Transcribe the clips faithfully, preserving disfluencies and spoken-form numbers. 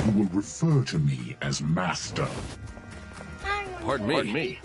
You will refer to me as Master. Pardon me. Pardon me.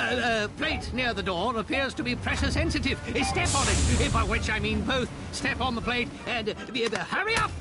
uh, plate near the door appears to be pressure sensitive. Step on it, by which I mean both. Step on the plate and uh, uh, hurry up!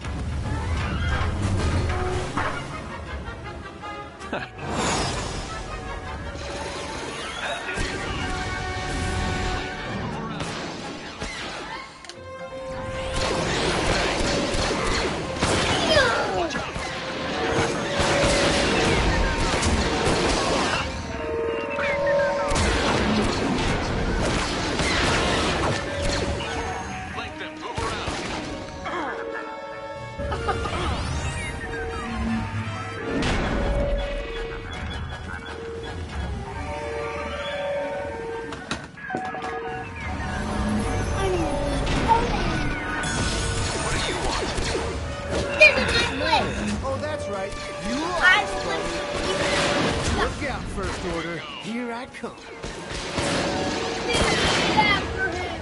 Oh, that's right. You are. Look out, First Order. Here I come. After him.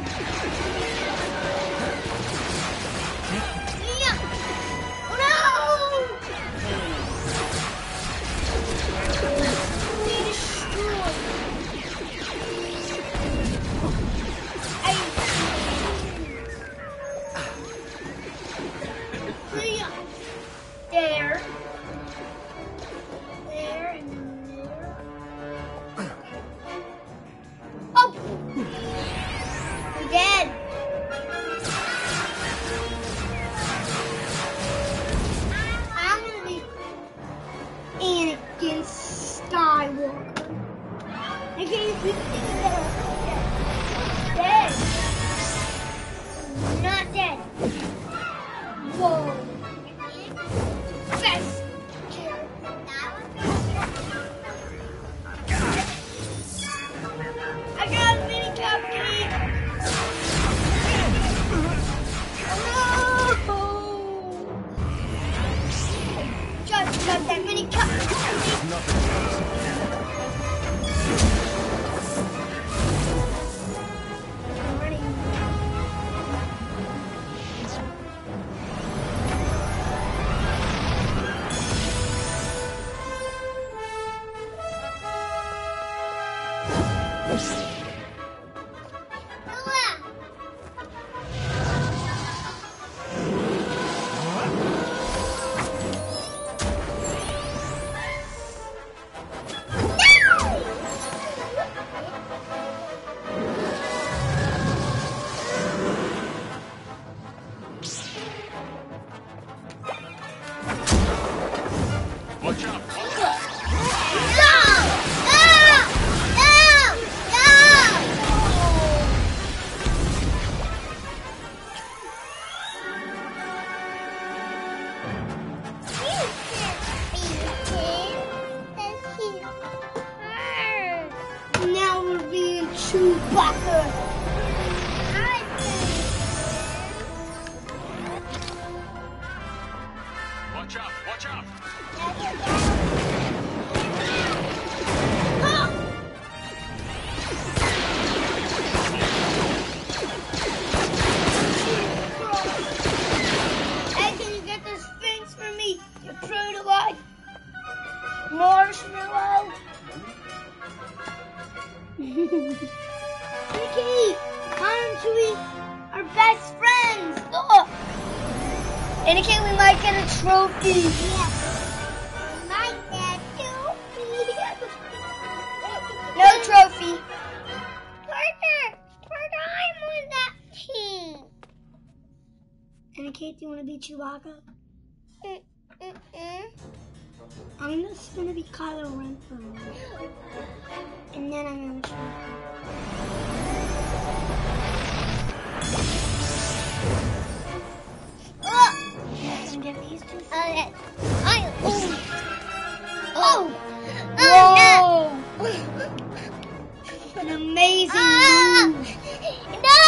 Yeah. No! We destroyed. I... Yeah. There. There and there. Oh! We're dead. I'm gonna be Anakin Skywalker. Okay, we can get dead. Not dead. Whoa. Best. I got a mini cupcake. No! Just got that mini cupcake. Watch out! Now we're being Chewbacca. Watch out! Watch out! Hey, can you get the Sphinx for me? You pretty like marshmallow. Mickey, come to be our best friends. Look. Anakin, we might get a trophy. Yeah. We might get a trophy. No trophy. Partner, partner, I'm on that team. Anakin, do you want to be Chewbacca? Mm, mm, mm. I'm just gonna be Kylo Ren for a minute. And then I'm gonna be Oh! Can get these two? Okay. I, oh! Oh! Oh, no! An amazing uh, move. No!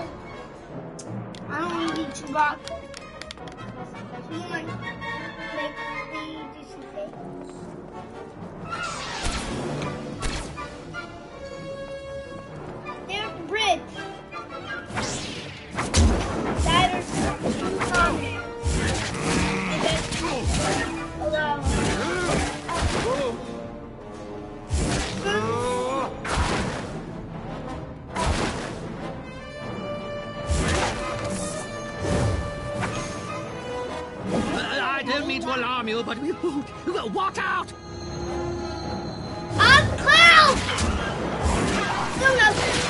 I don't want to be Chewbacca. So you might make me do some things. There's the bridge. That is two comments. And then two. don't mean to alarm you, but we... Watch out! I'm Cloud! No, no.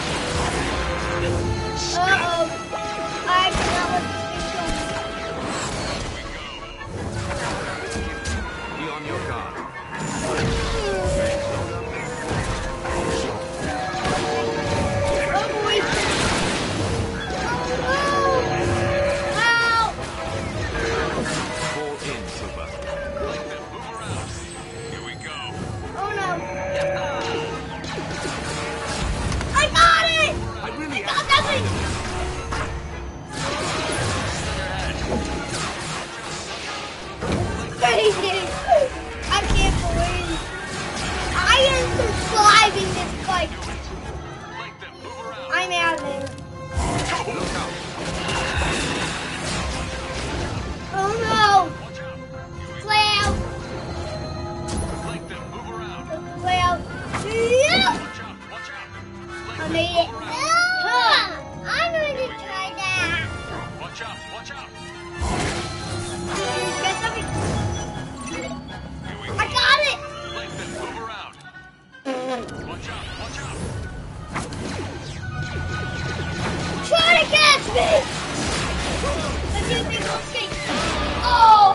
Uh-oh. I cannot let this thing Be on your guard. Oh, boy. Help! Fall in, Super. Like them. Move around. Here we go. Oh, no. I got it! I really I got nothing! Crazy! I can't believe I am surviving this fight. like them. Move around. I'm out of there. Look out. Oh no! Watch out. Cloud! Like them. Move around. Cloud! Yeah! Watch out. Watch out. I made it. Huh. I'm going to try that. Watch out. Watch out. Get something. Here we go. I got it! Like them. Move around. Watch out. Watch out. Try to catch me! Let's see if they can escape. Oh!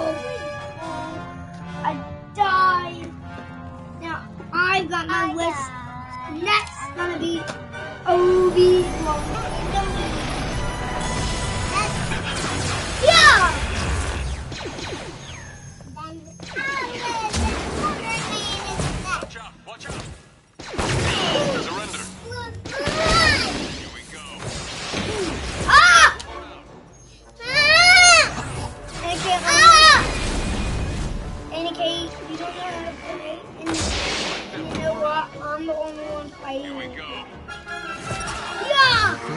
I died. Now I've got my list. Next gonna be Obi-Wan. Yeah! Watch out. Watch out. Surrender. Here we go. Ah! I can't ah! In case you don't know how to play, and, and you know what? I'm the only one fighting. Here we go. Yeah! Ah!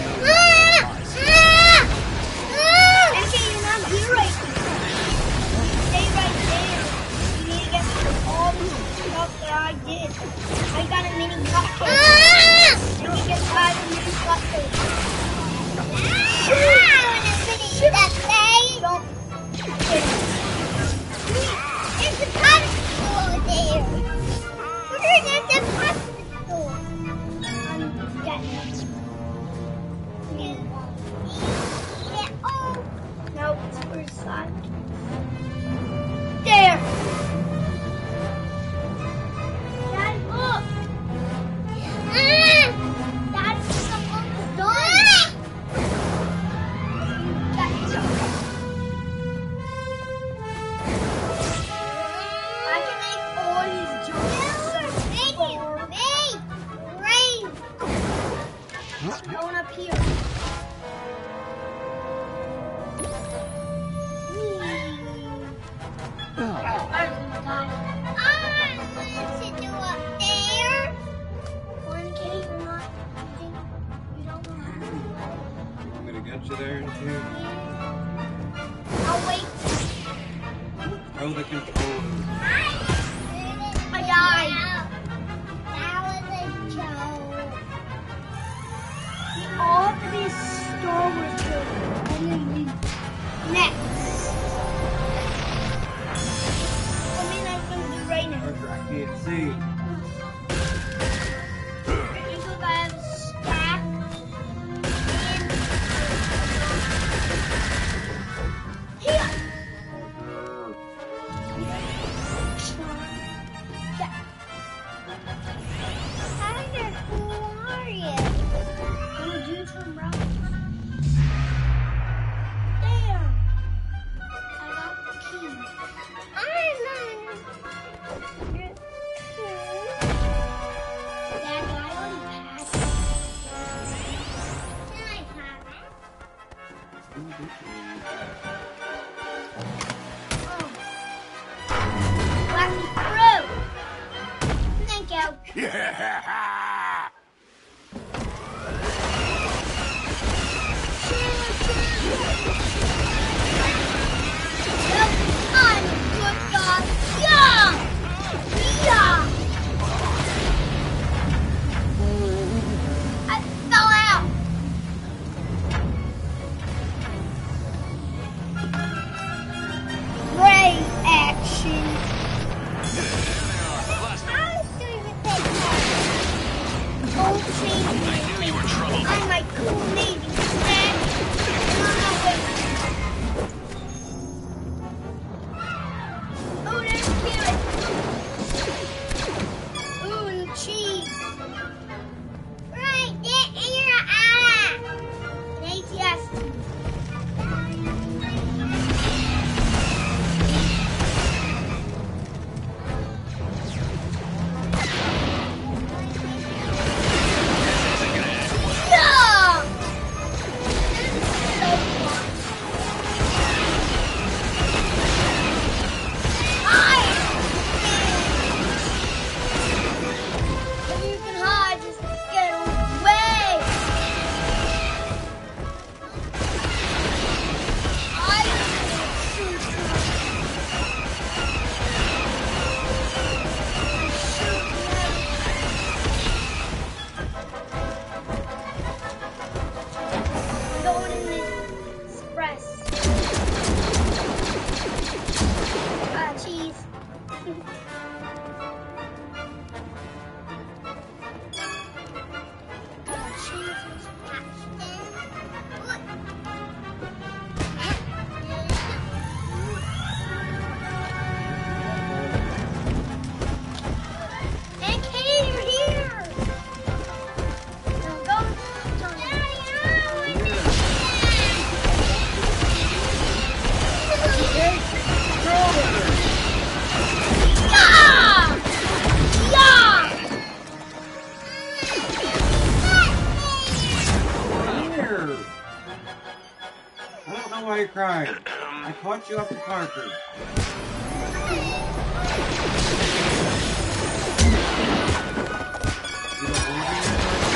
Ah! In case you're not here right now. Stay right there. You need to get all the stuff that I did. I got a mini cupcake. Ah! And you get five mini cupcakes. Don't. There's a hospital there. We're at the hospital. I'm dead. Yeah. Oh. Nope, it's first side. There. Dad, look. Ah! That's almost done. That's I can make all these jumps. Thank you. Me. Rain. Going up here. I want to do up there. One K, you're not. You don't know how to do it. I'm gonna get you there in two. I'll wait. Throw the controller. I died. That was a joke. We all have to be Star Wars children, and then we next. I mean, I'm gonna do right now. I can't see. Because I have stack in here. Tiger, who are you? I'm a dude from Rock. There. I got the key. I'm not. Dad, I already passed. Can I have it? Oh. Let me through. Thank you. Yeah! Yep, I'm a good guy. Yeah! Yeah! I fell out. you crying? I caught you up to Parker. You don't believe me?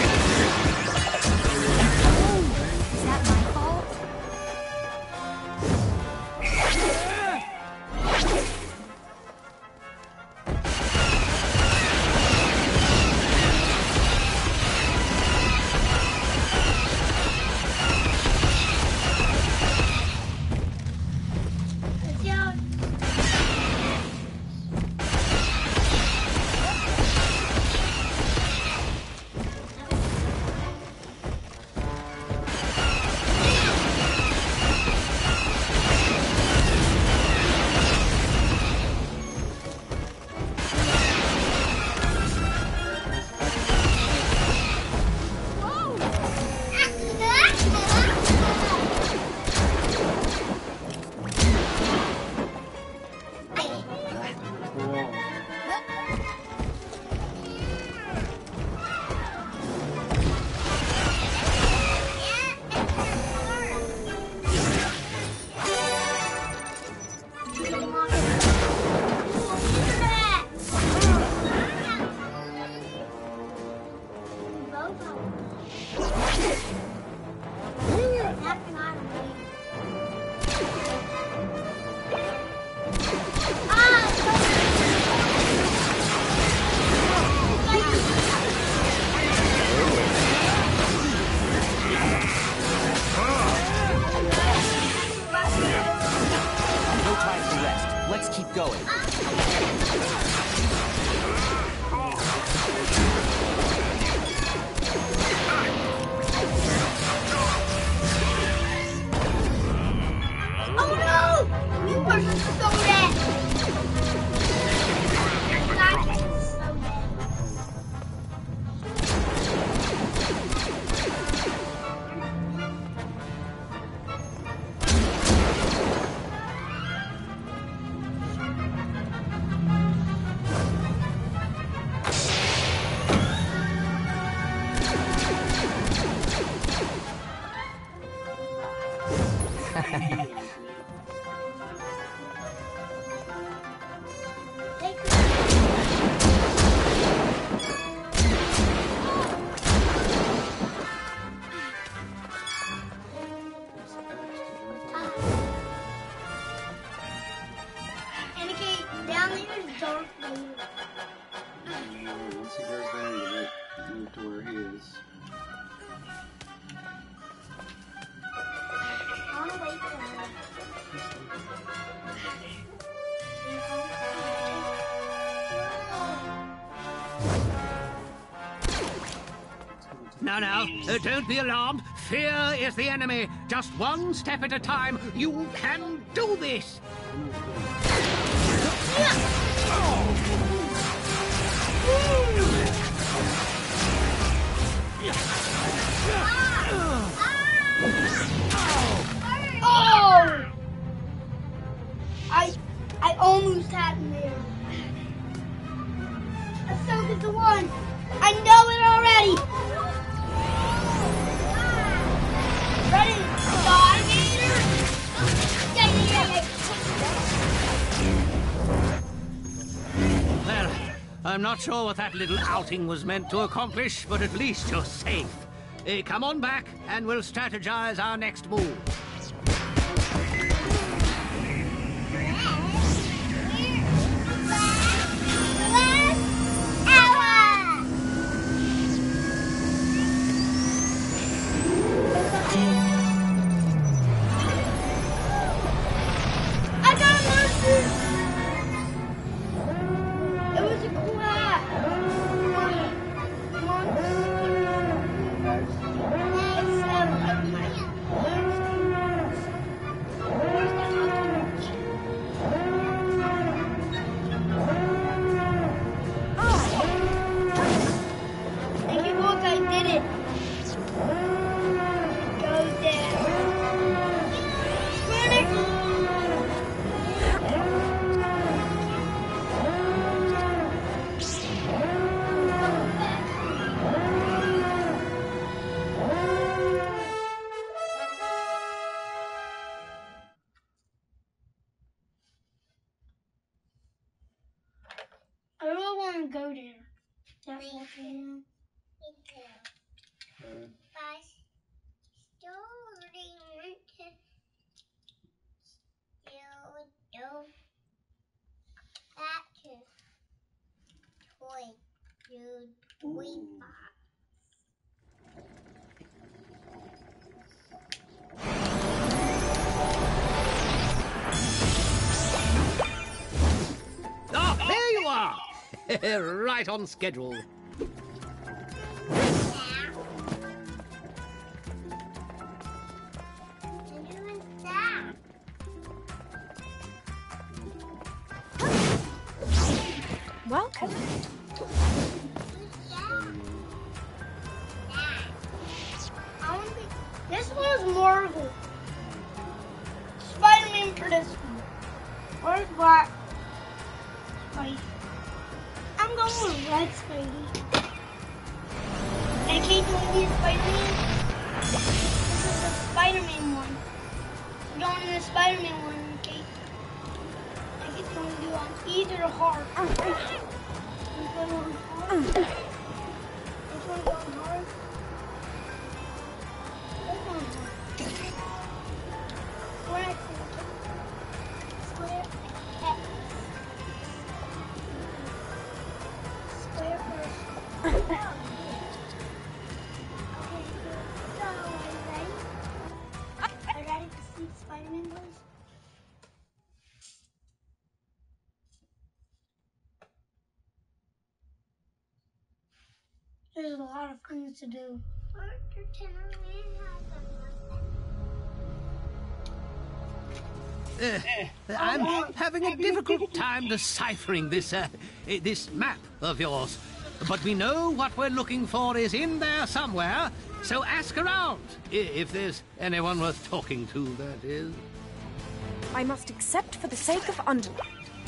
Is that my fault? Once he goes there, you might move to where he is. I want to wait for him. Now, now, uh, don't be alarmed. Fear is the enemy. Just one step at a time. You can do this. Oh! I, I almost had him there. Ahsoka's the one. I know it already. Ready? Die, Vader? Yeah, yeah, yeah, Well, I'm not sure what that little outing was meant to accomplish, but at least you're safe. Uh, come on back, and we'll strategize our next move. to go there. That volcano. Uh, By starting to still do that to toy to toy box. Ah, there you are! Right on schedule. Welcome. This one's Marvel. Spider-Man for this one. Where's Black Spidey? I'm going with Red Spidey. And Kate, do we need Spider-Man? This is the Spider-Man one. We're going to the Spider-Man one, Kate. I think it's going to do on either heart. Which one on hard? Which one on hard? Which one on hard? What I think? Square X. Square first. Okay, so are you ready? Are you ready to see Spider-Man, boys? There's a lot of things to do. Uh, I'm having a difficult time deciphering this, uh, eh, this map of yours. But we know what we're looking for is in there somewhere, so ask around. I- If there's anyone worth talking to, that is. I must accept for the sake of Underlight.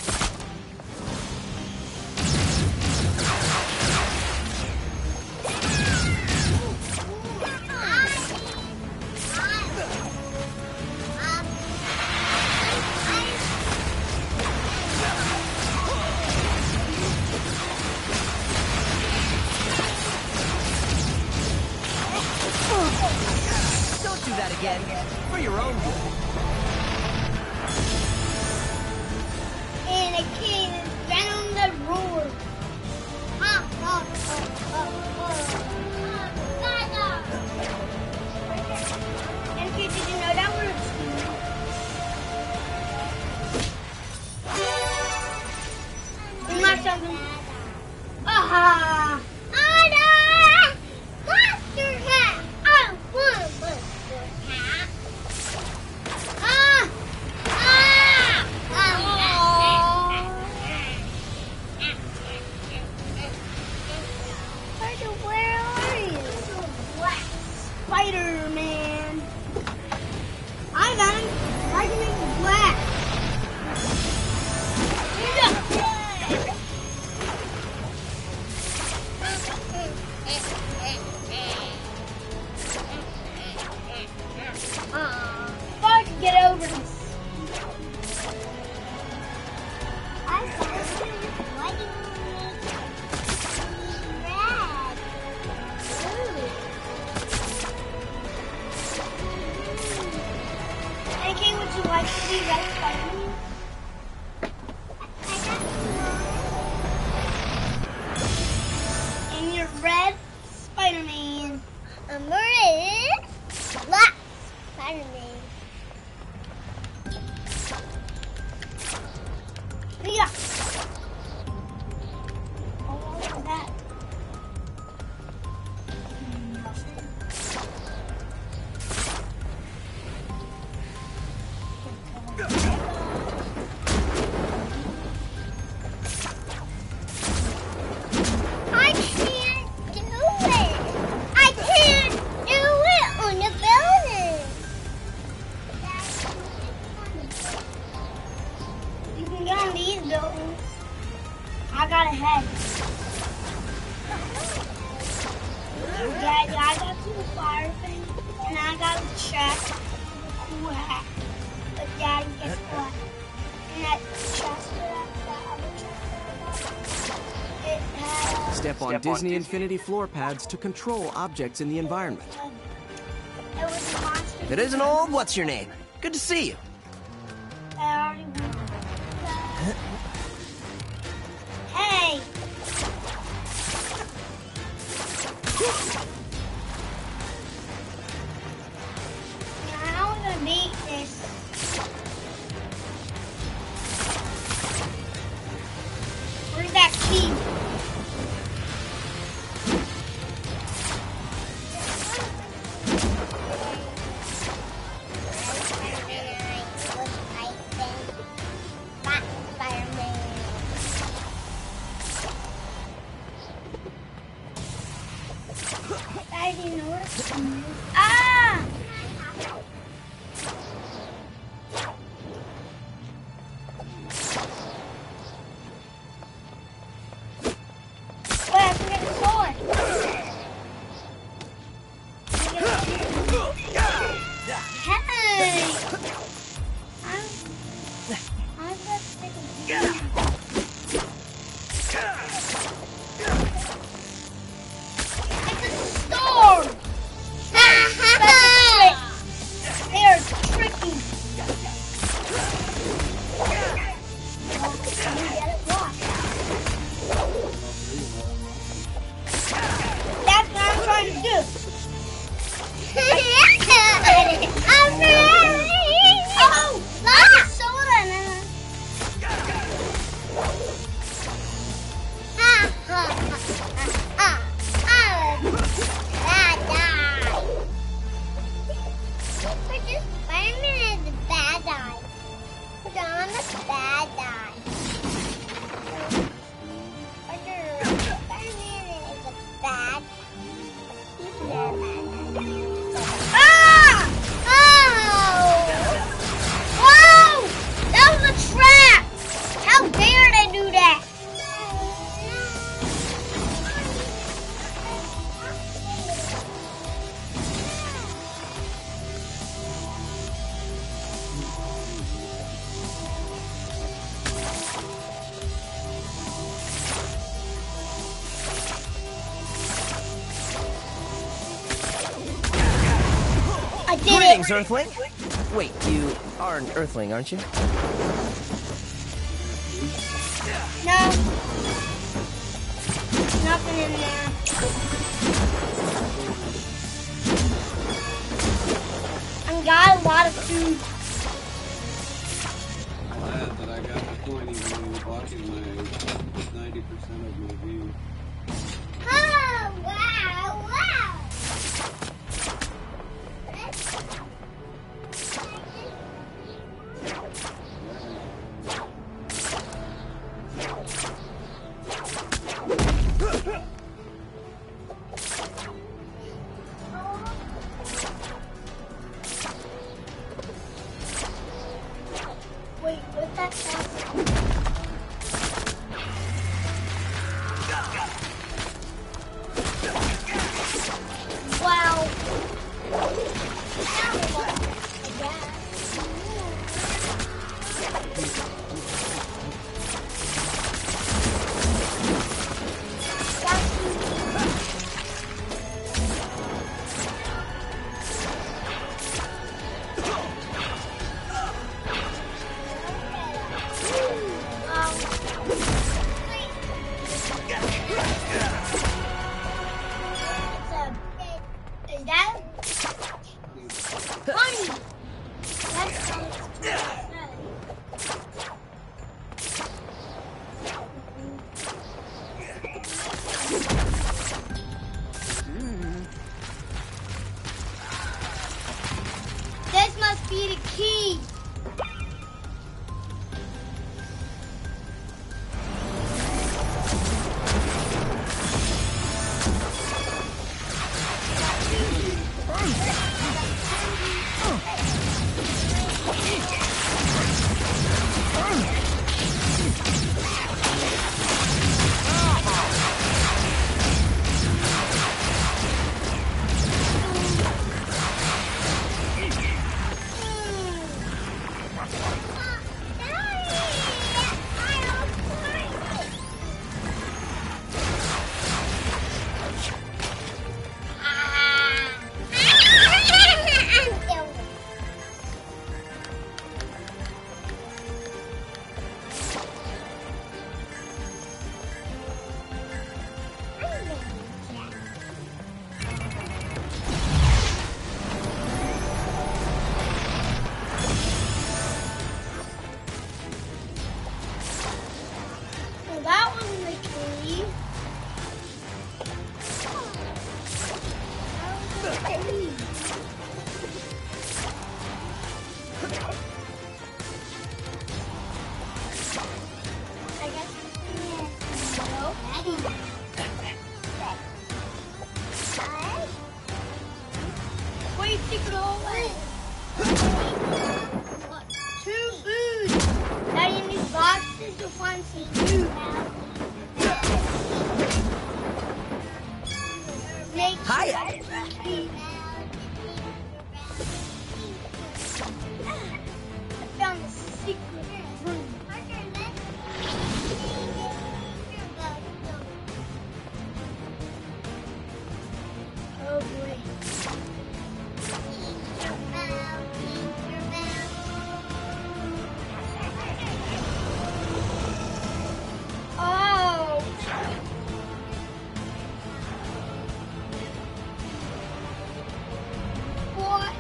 Don't do that again. For your own good. And a king is Venom the Roar. Ha, ha, ha, ha, ha. And kid, did you know that word? You want something? Aha! Ada! Monster hat! I want a monster hat! Ah! Ah! Spider, where are you? Black Spider-Man. I got him. I can make him black. Uh, if I could get over this. I thought you why did you make red? Hey, Kate, would you like to be Red Spider-Man? And you're Red Spider-Man. I'm red. Black Spider-Man. Yeah. Oh, what was that? Nothing. I can't do it. I can't do it on the building. You can get on these buildings. I got a head. Yeah, yeah, I got two fire things, and I got a chest, a cool hat. But Daddy, guess what? And that chest, that, that other chest that I got, it Step on Disney Infinity floor pads to control objects in the environment. It was a monster. It isn't old, what's your name? Good to see you. I already went. Hey! How am I gonna beat this? Where's that key? I didn't notice. Ah! Wait, I can get a sword. Hey! I'm, I'm gonna take a storm! They are tricky. That's what I'm trying to do. I'm ready. Oh, like a soda now. Ha ha ha ha. Bad guy. But just Spider-Man is the bad guy. But I'm the bad guy. Spider-Man is the bad. He's the bad guy. Ah! Oh! Whoa! That was a trap! How dare they do that? I did Greetings, it! Earthling. Wait, you are an Earthling, aren't you? No. Nothing in there. I got a lot of food. Glad that I got the point even though you're blocking my ninety percent of my view. Oh, wow, wow. Wait, what's that sound? Wow. is the fancy food. Hiya. I found a secret room. Oh boy. Oh. What?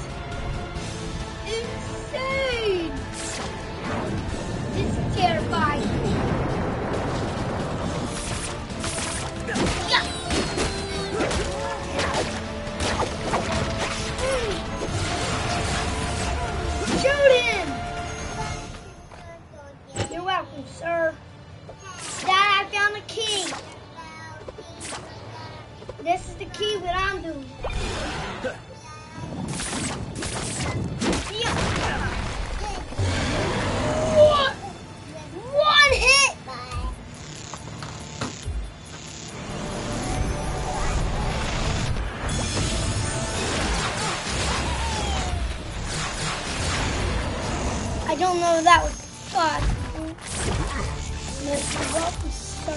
Insane! This is terrifying. Yeah. Shoot him! You're welcome, sir. Dad, I found a key. This is the key that I'm doing. Yeah. What? One hit! I don't know if that was fun. Mister Welcome, sir.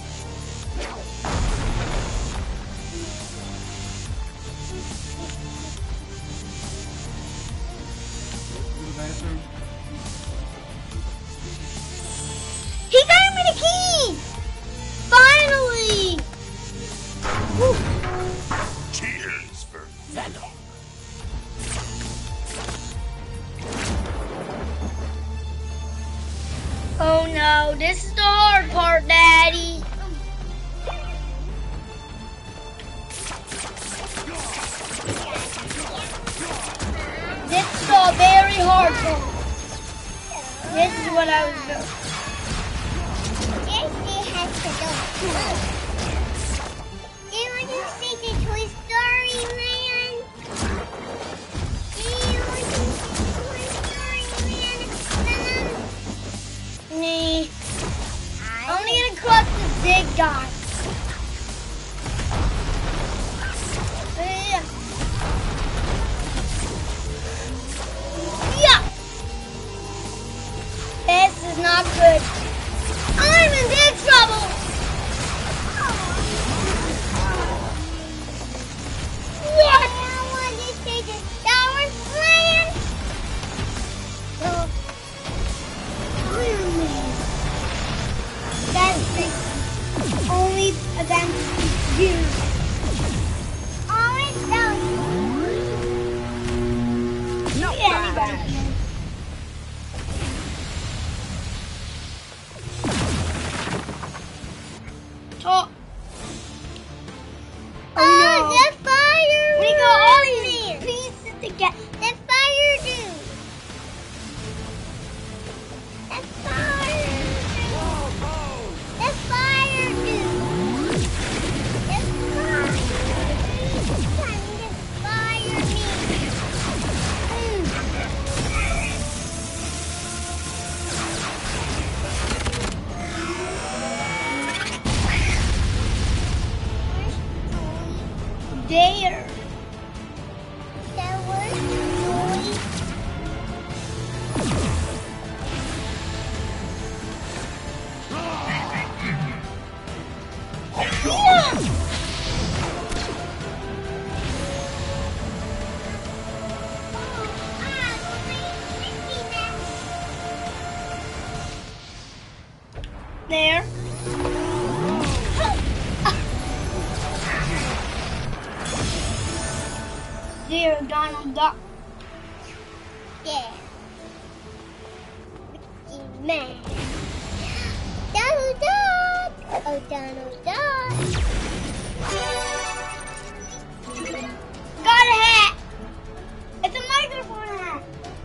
Bathroom. He got me the key! Finally! Whew. Cheers for Venom. Oh no, this is the hard part, Daddy. This is a very hard part. This is what I was doing. Yes, it has to go. You want to see the Toy Story Man? Do you want to see the Toy Story Man? Um, Nee. Only gonna cross the big guy. Yeah. Yeah. This is not good. I'm in big trouble. What? I want to see the Tower Plan. Iron Man. That's the only event here. Always down. Not Yeah, bad. anybody can. Talk. Oh, no. The fire! We got all these pieces together. The fire dude. The fire dude. The fire dude. The fire dude. Time to fire me. Mm. There. That was noise. There. There, Donald Duck. Yeah. Man. Donald Duck. Oh, Donald Duck. Got a hat. It's a microphone hat.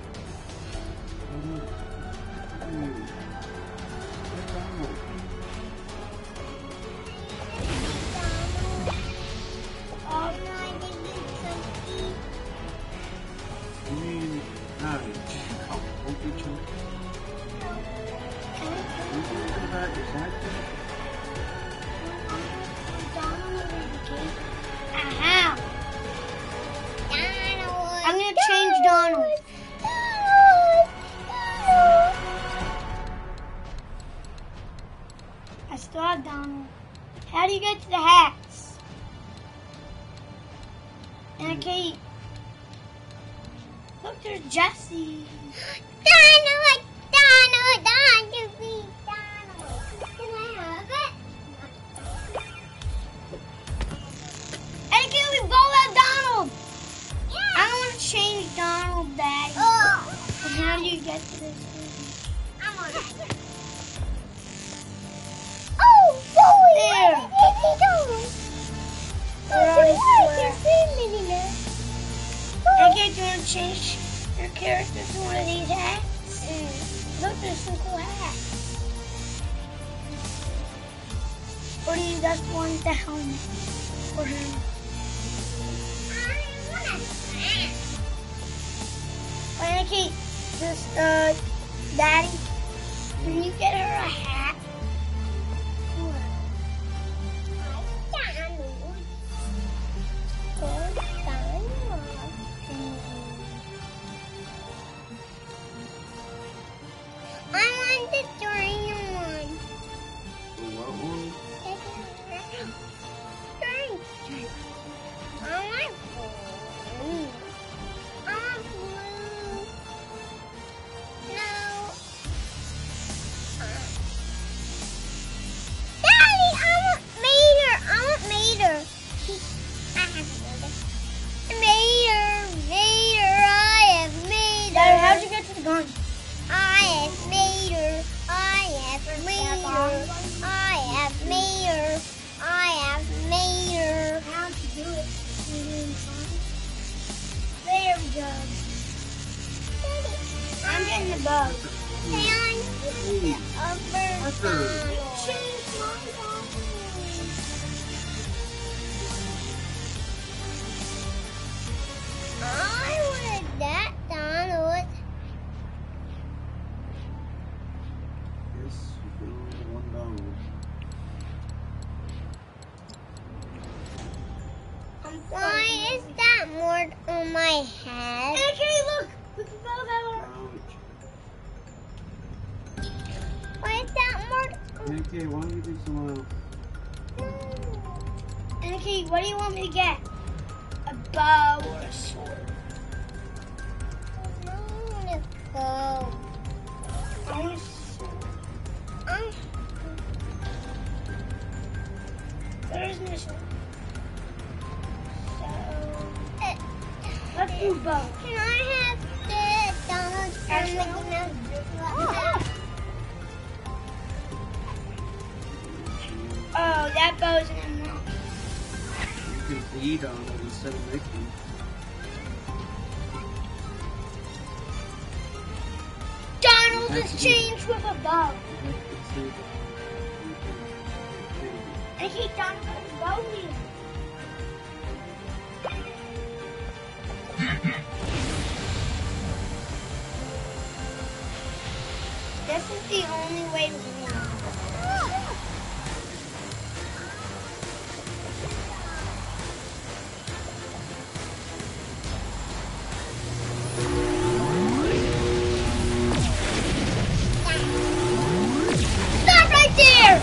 Oh, no, I didn't get something. You mean, uh, oh, open to Can we Aha. I'm gonna change Donald. I still have Donald. How do you get to the hats? And okay. Look, there's Jesse. Donald, Donald, Donald, please, Donald. Can I have it? And okay, we both have Donald. Yeah. I want to change Donald back. Oh. And how do you get to this thing? I'm on it. Oh, boy. There. We're already square. Okay, do you want to change your character to one of these hats? Mm. Look, there's some cool hats. Or do you just want the helmet for him? I want a hat. Okay, just, uh, Daddy, can you get her a hat? Why is that more on my head? Okay, look! We can both have our... Why is that more... Okay, why don't you do someone else? Okay, what do you want me to get? A bow or a sword? I want to go. I want to... Um, there's no sword. Let's do both. Can I have the Donald from Mickey Mouse? Oh, that bow's in the mouth. You can be Donald instead of Mickey. Donald is changed with a bow. I hate Donald with a bow wheel. This is the only way to win. Stop right there!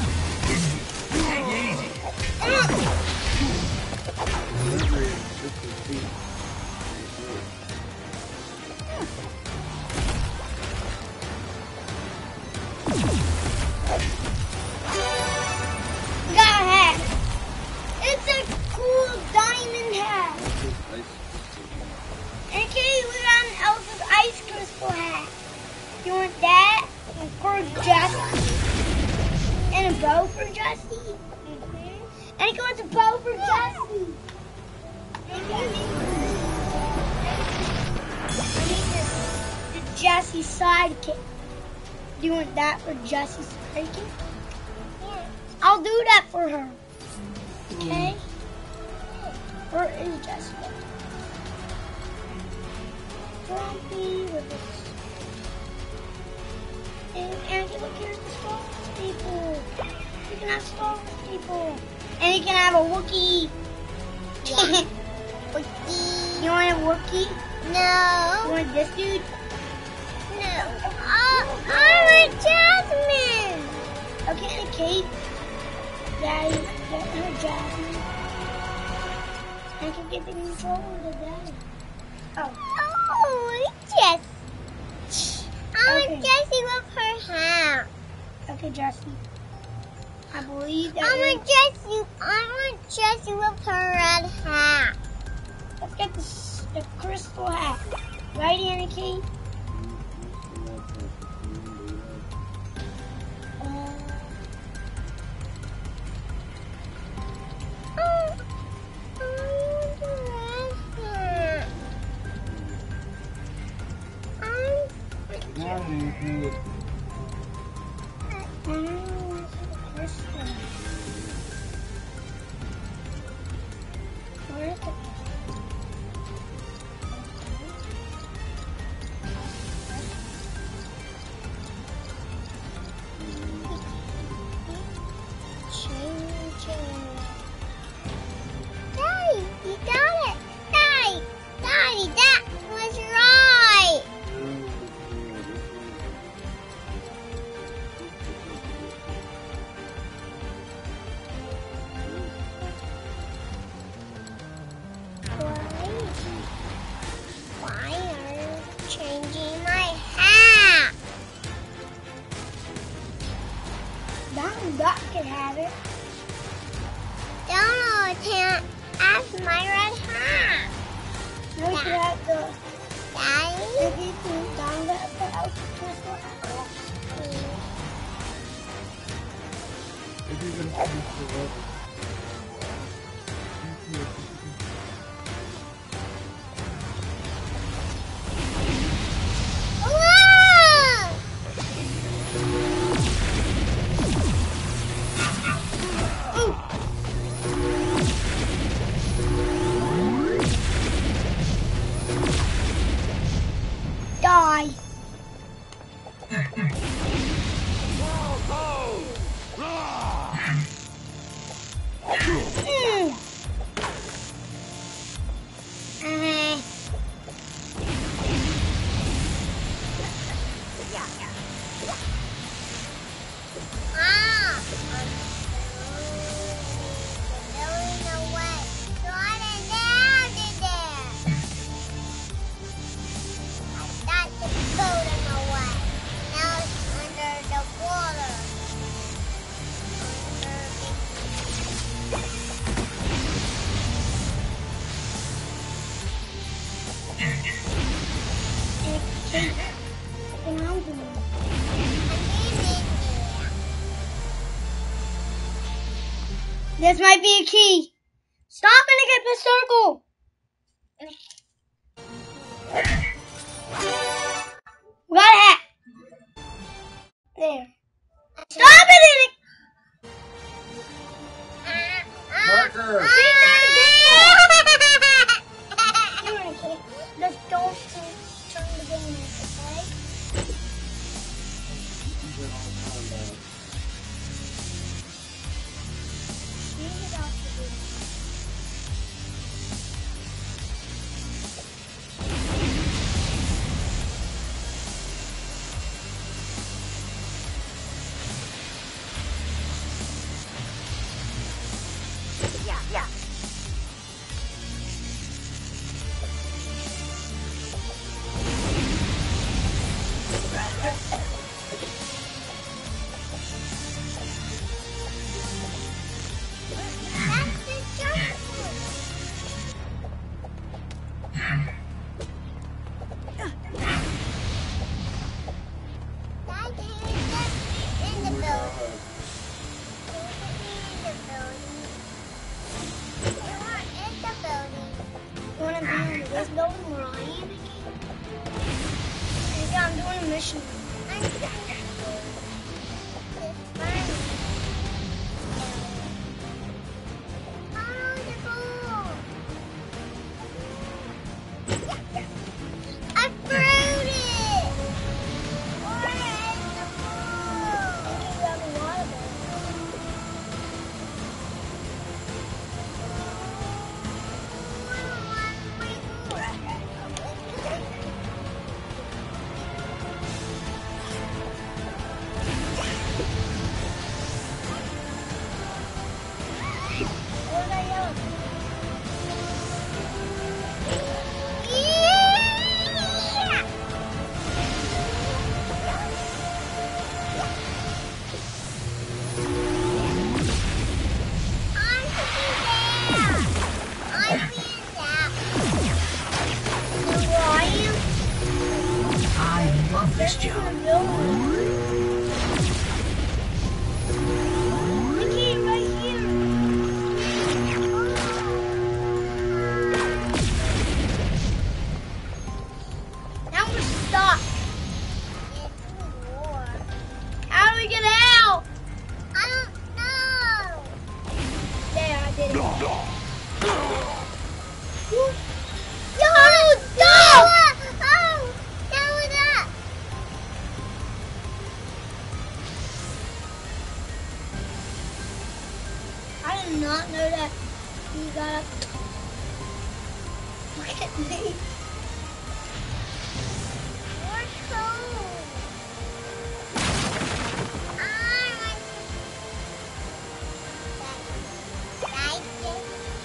Jesse's sidekick. Do you want that for Jesse's sidekick? Yeah. I'll do that for her. Okay? Mm. Where is Jessie? Grumpy with this. And Andy, look, here's the small people. not Star Wars people. And you can have a Wookiee. Yeah. Wookiee. You want a Wookiee? No. You want this dude? No. Oh, I want Jasmine. Okay, Kate. Daddy, get her Jasmine. I can get the controller to Daddy. Oh. Oh, Jess. I want Okay. Jessie with her hair. Okay, Jessie. I believe that. I want Jessie. I want Jessie with her red hat. Let's get the, the crystal hat. Right, Anakin? Uh, Oh, I want the red hat. I'm Now you can mm, crystal. Where is it? changing. Daddy, you got it. Daddy, Daddy, that was right. Why? Why are you changing my hat? That duck can have it. Donald can't have my red hat. No, you can have the. Daddy? If you can down that put out the crystal hat. if you're gonna finish the level. Whoa! Die. Mm. Uh, Ah! There is no way. Got it down to there. I got the boat in the way. Now it's under the water. This might be a key. Stop and get the circle. Got a hat. There. Stop it! Parker! Let's don't turn the game off, okay? Change it off the game. Yeah, yeah. did not know that he got up. Look at me. We're cold. I want like it.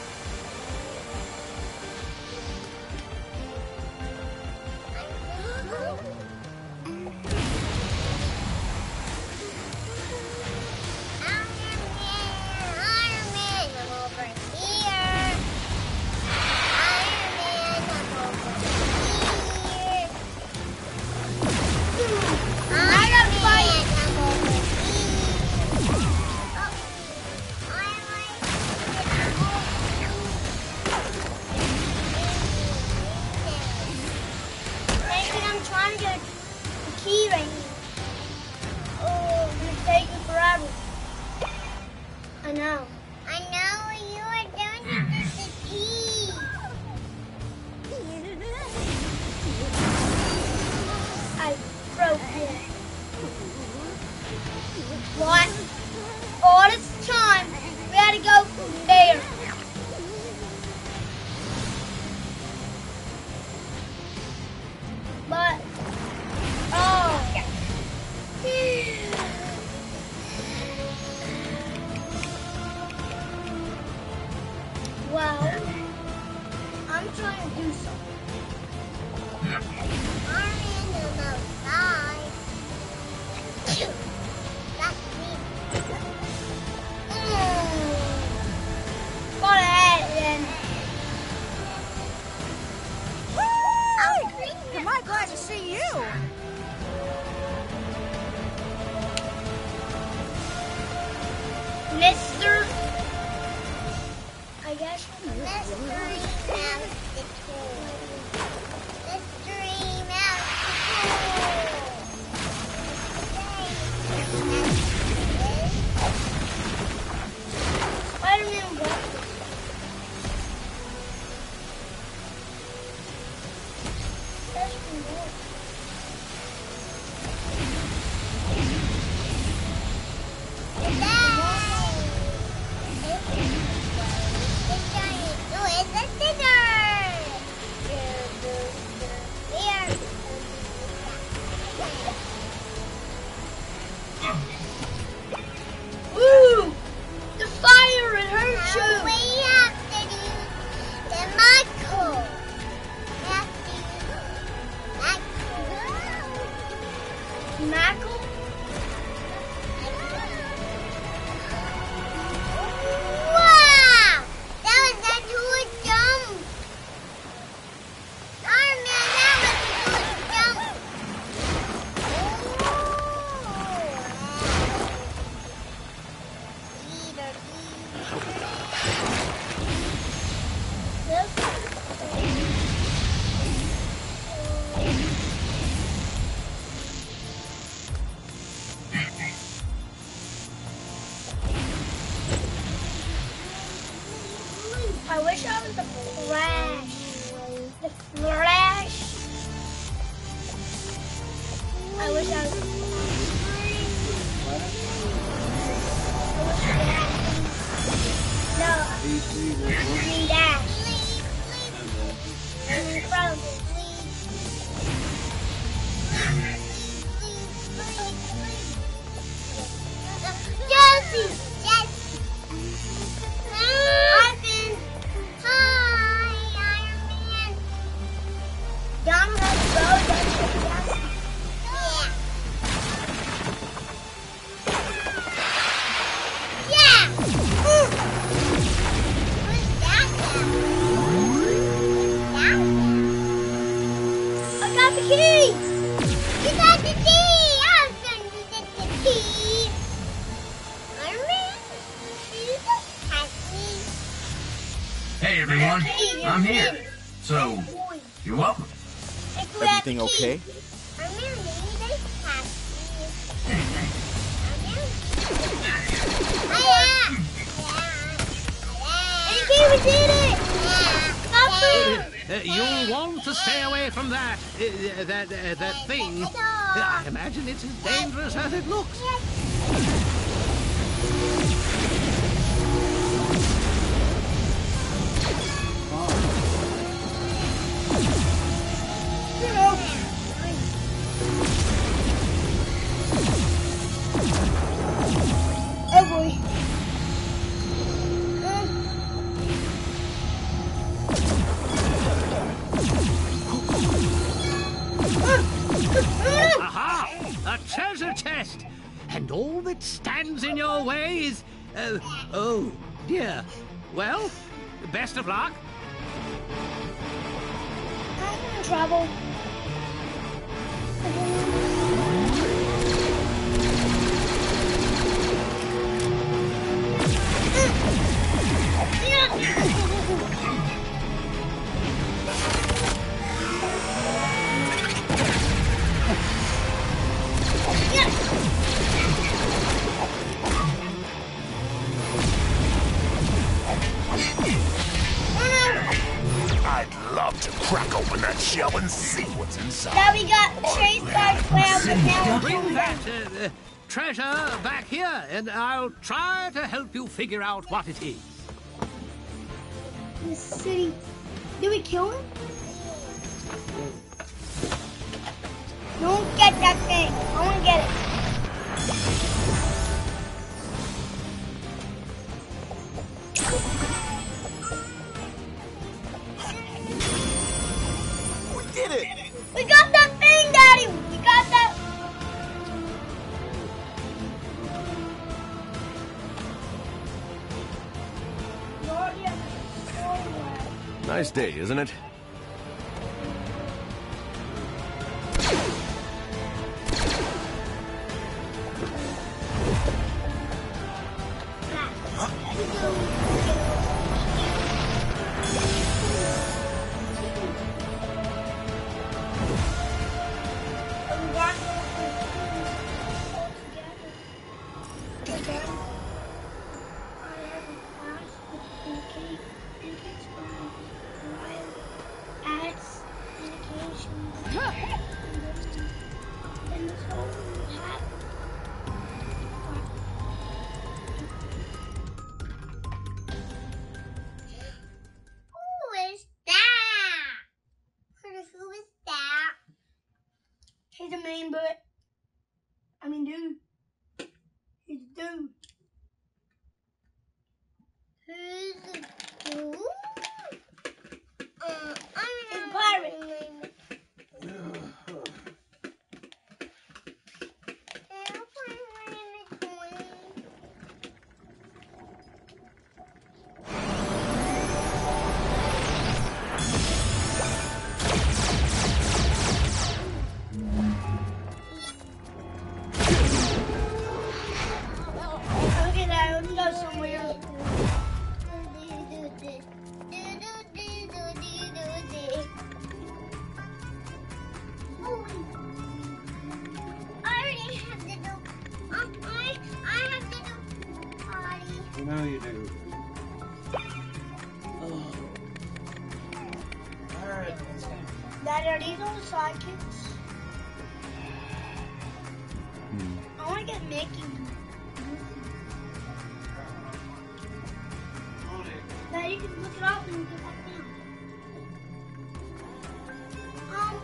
I know. I know what you are doing to get the key. I broke it. What? All this time, we had to go from there. But, oh. Well, I'm trying to do something. I'm in the outside. That's me. Go ahead then. Am I glad to see you? Mister I guess Mystery Mouse the Tool. Mystery Mouse the Tool. Spider-Man what? That's from what? Ooh! The fire, it hurts you! We have to do the Michael. We have to do Michael. Mackle? Wow! That was a good jump. Iron Man, that was a good jump. I wish I was the Flash. The Flash. I wish I was the Flash. No. Green Dash. Green Frozen. Josie! Yes! I've been... Hi, Iron Man. Donald has to go, don't you? Yeah. Yeah! Who's that now? Who's that now? I got the key! You got the key! I was going to get the key. Iron Man, do you just have me? Hey everyone, I'm here. So, you up? Everything okay? Iron Man, do you just have me? Iron Man. And key, we did it! Stop it! Uh, you'll want to stay away from that, uh, that, uh, that thing. Uh, I imagine it's as dangerous as it looks. that stands in your way is... Uh, oh, dear. Well, best of luck. I'm in trouble. I'd love to crack open that shell and see what's inside. Now we got chased by clouds and now Bring that uh, uh, treasure back here, and I'll try to help you figure out what it is. the city. Did we kill him? Don't get that thing. I want to get it. We did it! We got that thing, Daddy! We got that. Nice day, isn't it? He's a main butt. I mean, dude. He's a dude. Who's the dude? Uh, He's a pirate. No, you do. Oh. Alright. Daddy, are these all sidekicks? Hmm. I want to get Mickey. Daddy, you can look it up and get back down. Um.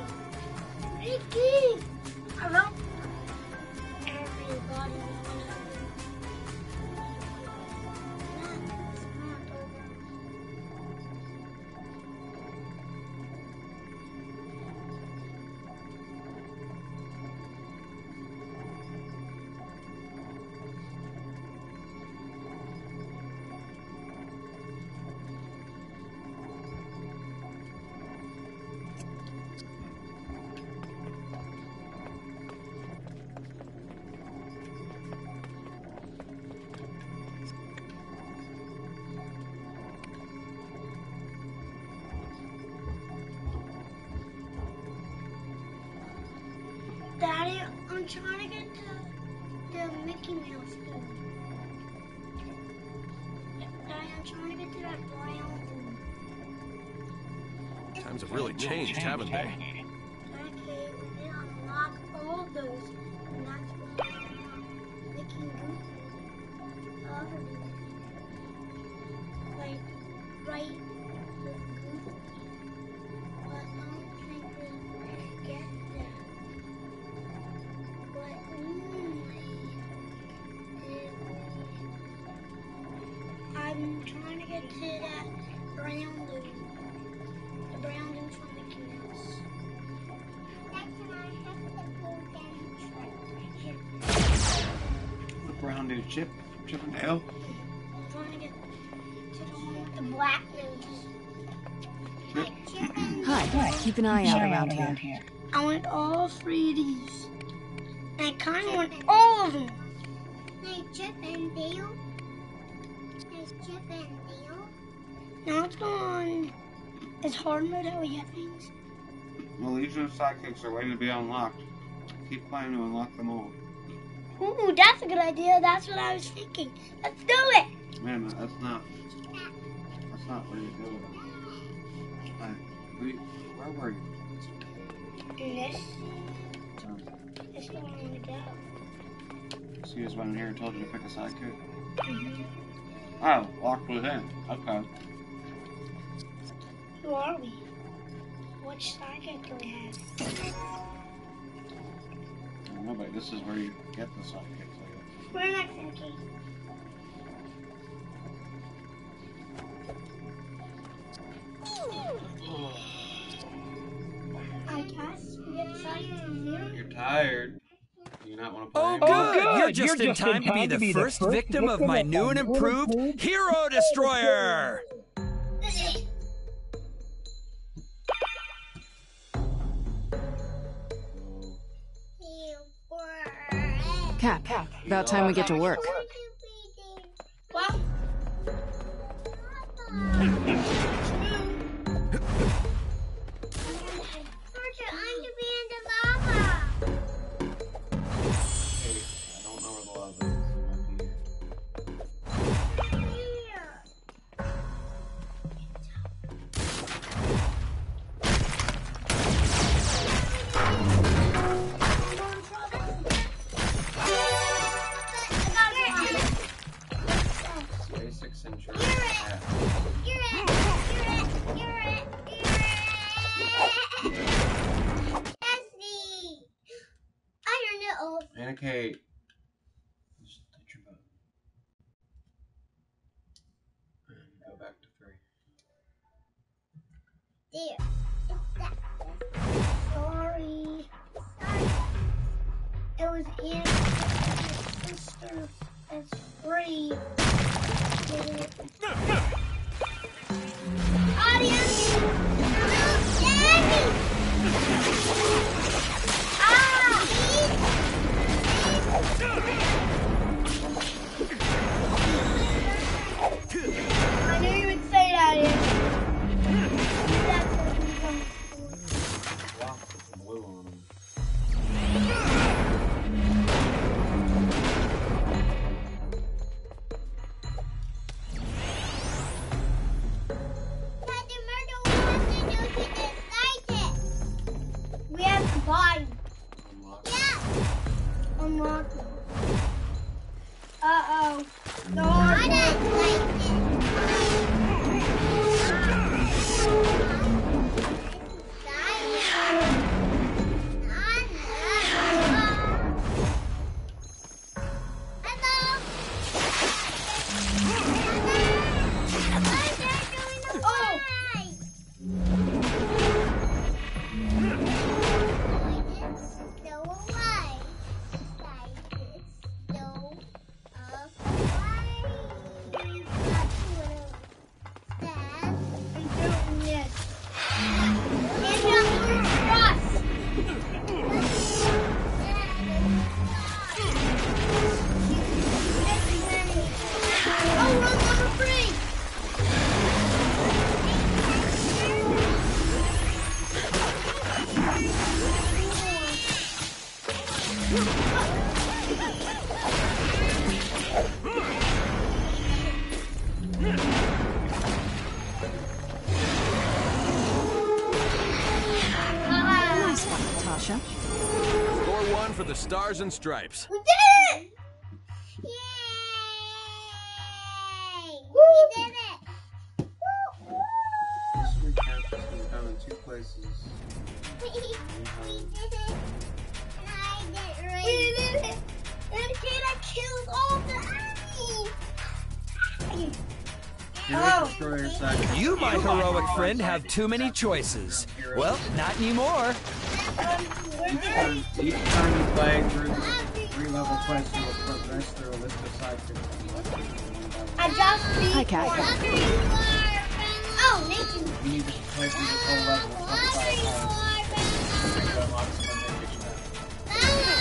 Hello? Everybody wanna trying to get to the Mickey Mouse thing. Daddy, I'm trying to get to that brown thing. Times have really changed, haven't they? Okay, we did unlock all those, and that's what I'm making Goofy. Other than like right with Goofy. But I don't think we get that. But only if I'm trying to get to that brown dude. The brown dude from Mickey Mouse. That's when I have to go down The brown dude, Chip, Chip and Dale. I'm trying to get to the one with the black nose. Hi, keep an eye out around here. I want all three of these. And I kind of want all of them. Hey, Chip and Dale. There's Chip and Dale. Now let's go on. Is hard mode how we get things? Well, these are sidekicks are waiting to be unlocked. Keep playing to unlock them all. Ooh, that's a good idea. That's what I was thinking. Let's do it. Man, that's not. That's not where you do it. Uh, we, where were you? In this. Um, This is where I want to go. so you just went in here and told you to pick a sidekick? Mm-hmm. Oh, locked within. Okay. Who are we? Which sidekick do we have? I don't know, but this is where you get the sidekicks, I guess. We're not thinking. I guess we get sidekicks here. You're tired. Do you not want to play? Oh, good! You're just in time to be the first victim of my new and improved Hero Destroyer! Cap, about time we get to work. What? Archer, I'm to be in the lava. Hey, I don't know where the lava is. It might be here. Here. Basics insurance. You're it. Yeah. You're it. You're it. You're it. Jesse. I don't know. Anna Kate. Just touch your butt. And go back to three. There. Sorry. Sorry. It was in my sister. It's free. Audience! Daddy! Ah! I knew you would say that, Ian. That's what we come for. Lots of blue on them. We have to buy them. Unlock. Yeah. Unlock them. Uh-oh. No, I don't like it. Still alive. stars and stripes. We did it! Yay! We did it! This recap is going to go in two places. We did it! And I did it right. We did it! And Kayla killed all the enemies! Hero Destroyer Saga. You, my heroic friend, have too many choices. Well, not anymore. Each time, each time you play through the three level quest, you will progress through a list of side quests. I just beat Hi, Cat. Oh, Nathan. You need to play through this whole level twenty-five times to unlock some mythic stuff.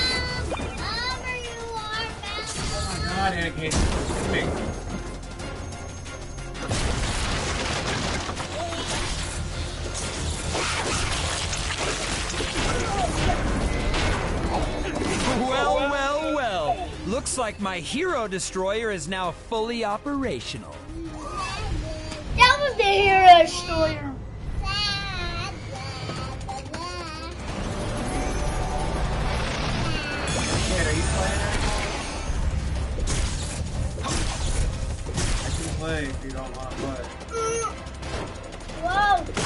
Oh my god, Anakin. Big. Well, well, well. Looks like my Hero Destroyer is now fully operational. That was the Hero Destroyer. Kid, are you playing it? I can play if you don't want to play. Whoa.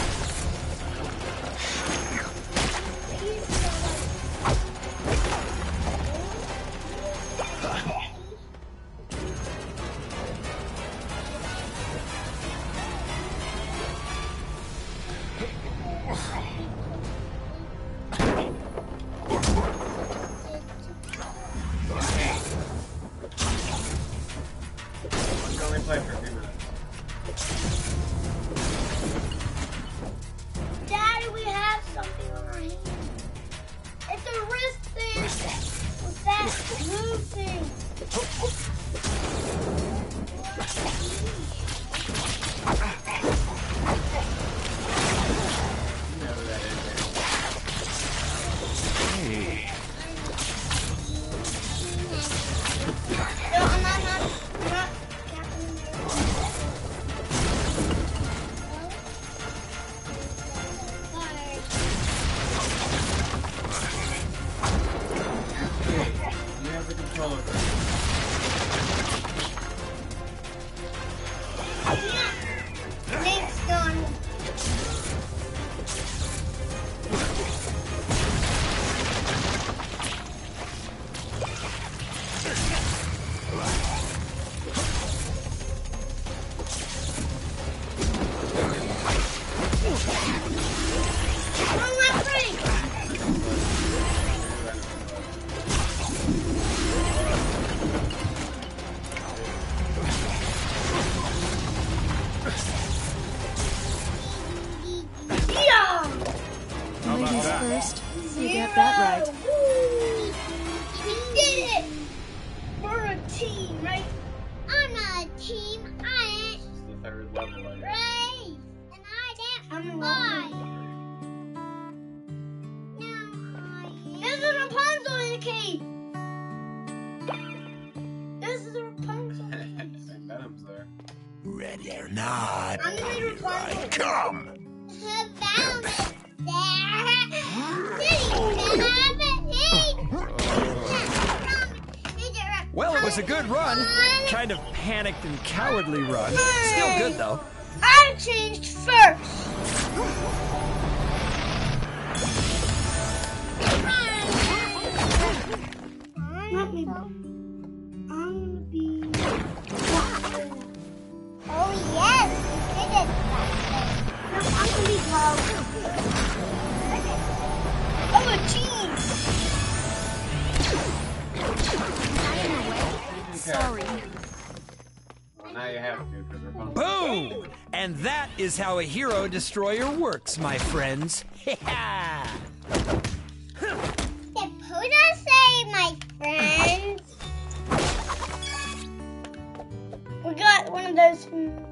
Daddy, we have something on our hand. It's a wrist thing with that blue thing. Hey. No, I'm not, not, I'm not. You have the controller. Nate's gone. Ladies first. You got that right. We did it! We're a team, right? I'm not a team. I This is the third level. I ain't guess. race. And I didn't fly. No, There's a Rapunzel in the cave. This is a Rapunzel. Venom's there. Ready or not, I'm gonna be Rapunzel. come. Venom is there. Well, it was a good run. Kind of panicked and cowardly run. Still good, though. I changed first. Not me. I'm gonna be. Oh yes, we did it. No, I'm gonna be Cloud. I'm a team. Sorry. Well, now you have to, because we're both. Boom! And that is how a Hero Destroyer works, my friends. Yeah! Suppose I say, my friends. We got one of those.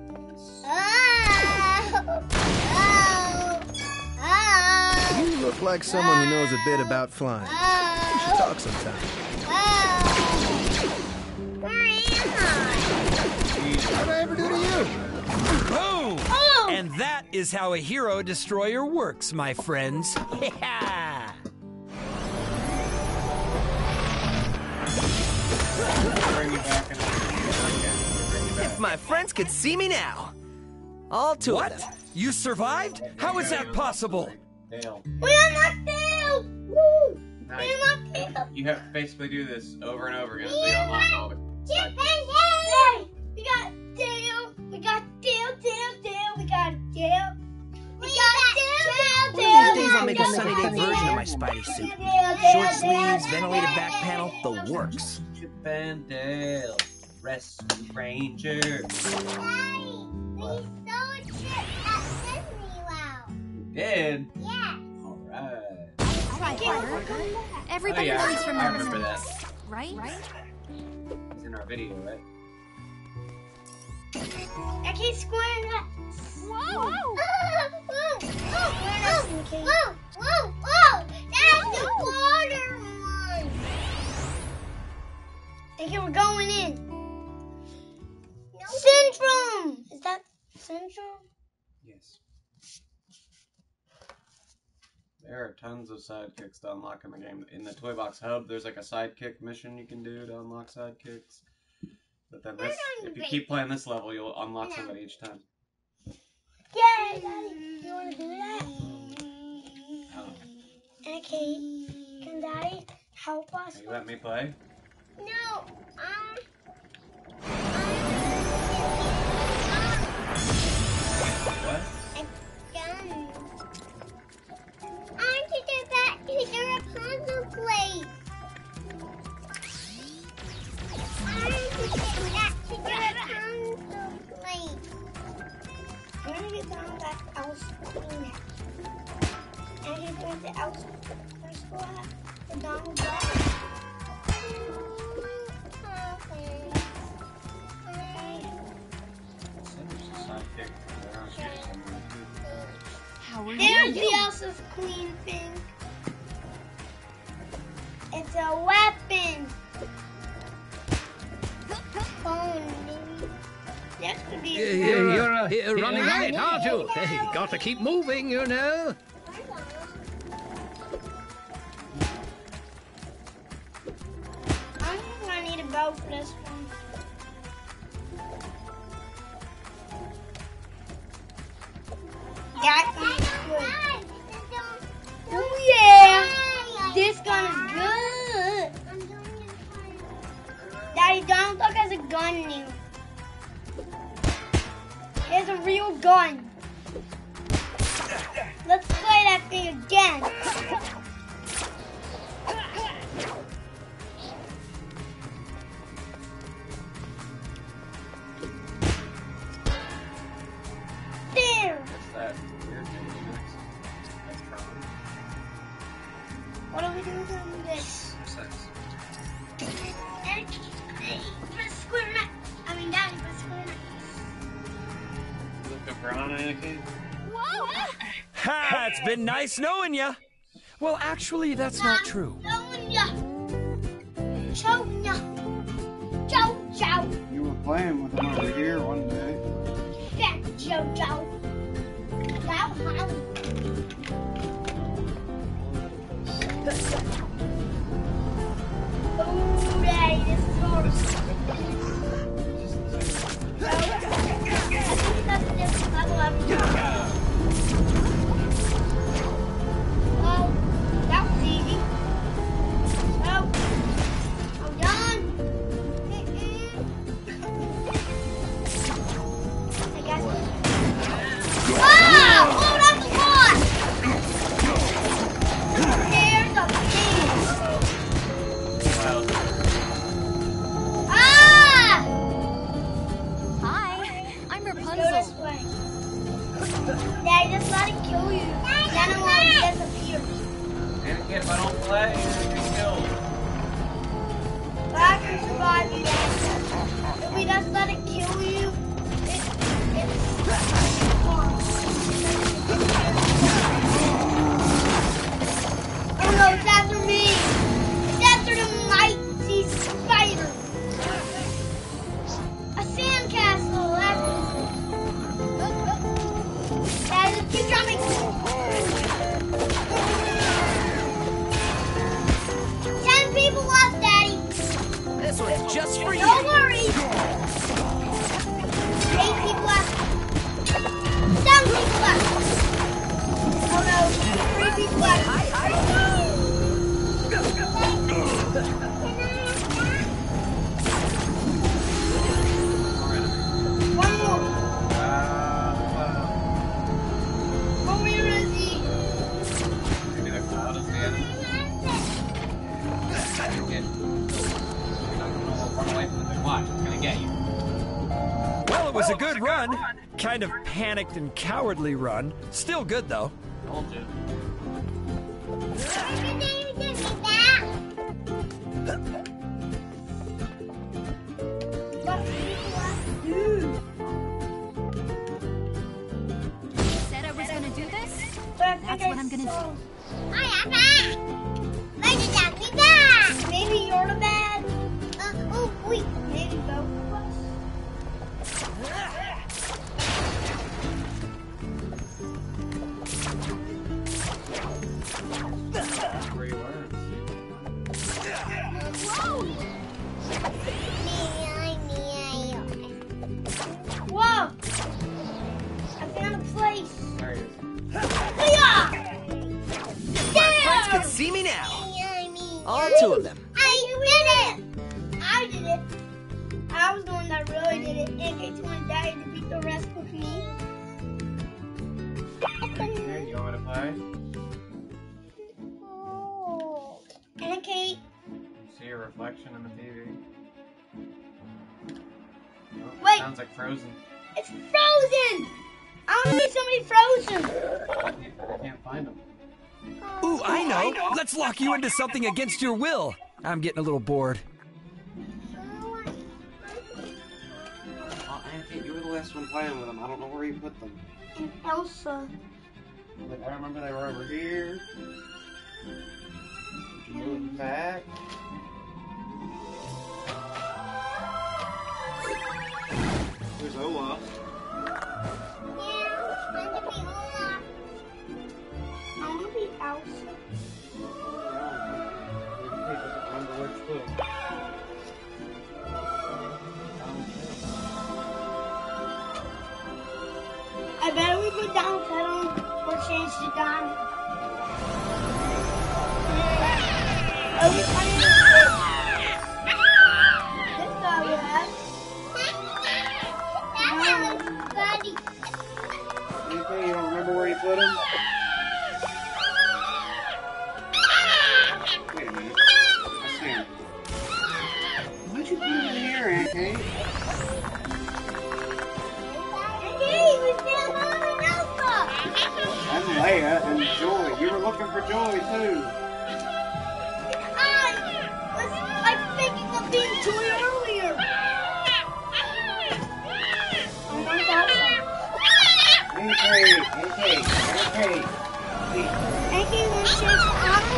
Oh, oh, oh, You look like someone who knows a bit about flying. oh, We should talk sometime. oh. Where am I? What did I ever do to you? Boom! Oh. And that is how a Hero Destroyer works, my friends. Yeah! back in the If my friends could see me now. All two What? of them. You survived? How is that possible? Dale. We unlocked Dale! Woo! Now We you, unlocked Dale! you have to basically do this over and over again until you unlock all the side quests. Hey! We got Dale! We got Dale, Dale, Dale! We got Dale! We got Dale, Dale, Dale! One of these days I'll make a sunny day version of my Spidey suit. Short sleeves, ventilated back panel, the works. Chip and Dale, Rescue Rangers. Daddy, we stole a trip at Disney World. You did? Yeah. Alright. Alright, Carter. Everybody Oh, yeah, learns from I their remember mistakes, that. right? Right? It's in our video, right? I keep squaring up. Whoa! Whoa! Whoa! Whoa! Whoa! Whoa! That's the water one. Okay, we're going in. Syndrome. Is that syndrome? Yes. There are tons of sidekicks to unlock in the game. In the Toy Box Hub, there's like a sidekick mission you can do to unlock sidekicks. But then this, if you keep playing this level, you'll unlock somebody each time. Yay, Daddy. You want to do that? Oh. Okay. Can Daddy help us? You let me play? No. Um. What? Again. I want to go back to the Rapunzel place. I want to get back to the Rapunzel place. I'm gonna get down that else clean. And he's going to else first go out the Donald Duck. How are There's you? the Elsa's queen thing. It's a weapon. Phone, maybe. That could be a You- you- You're uh, you're running late, aren't you? Hey, got to keep moving, you know. I think I need a bow for this one. That gun is good. Oh yeah! This gun is good. Daddy, Donald Duck has a gun now. He has a real gun. Let's play that thing again. There. What's that weird thing next? That's Tron. What are we doing with this? Sex. Daddy, press square nut. I mean, Daddy, press square nut. Look up Ron, Anakin. Ha! It's been nice knowing ya. Well, actually, that's not true. Chow, no. Chow, chow. You were playing with him over here one day. Fat chow, chow. Chow, chow. Oh, Daddy, this is horrible. I think that's the level I'm Oh, that was easy. Oh, I'm done. I guess. Ah! Oh, that's a lot. There's a pig. Ah! Hi, I'm Go this Rapunzel. way. Daddy, just let it kill you. Then it won't disappear. Anakin, if I don't play, you're gonna be killed. But I can survive again. If we just let it kill you, it, it's Oh no, it's after me. It's after the mighty spider. A sandcastle. That's Daddy, keep jumping. Ten people left, Daddy. This one's just for you. Don't worry. was a good run. Kind of panicked and cowardly run. Still good, though. Told you. Said I was gonna do this? That's what I'm gonna do. Maybe you're the bad. Uh, oh, wait. Maybe both of us. Where you were. Whoa! I found a place. There he is. Yeah! Friends can see me now. All two of them. I did it! I did it. I was the one that really did it. And it's one died to beat the rest with me. Here, you want me to play? Oh. And okay. You see your reflection in the T V? Oh, Wait. Sounds like Frozen. It's frozen! I want to be somebody frozen. I can't find them. Ooh, I know. Let's lock you into something against your will. I'm getting a little bored. Oh, Auntie, you were the last one playing with them. I don't know where you put them. And Elsa. Like, I remember they were over here. Did you move back? There's Olaf. I want to be Elsa. Maybe he doesn't remember which book. I bet we put down pedal or change to diamond. Are we playing this? This guy we have. Buddy. Okay, you don't remember where you put them? Wait a minute. I see him. Why'd you put him in here, Aunt Kate? And Leia and Joy. You were looking for Joy too. I was like thinking of being Joy earlier. Oh my God. Aunt Kate, Aunt Kate, Aunt Kate. Aunt Kate wants to change to Anna.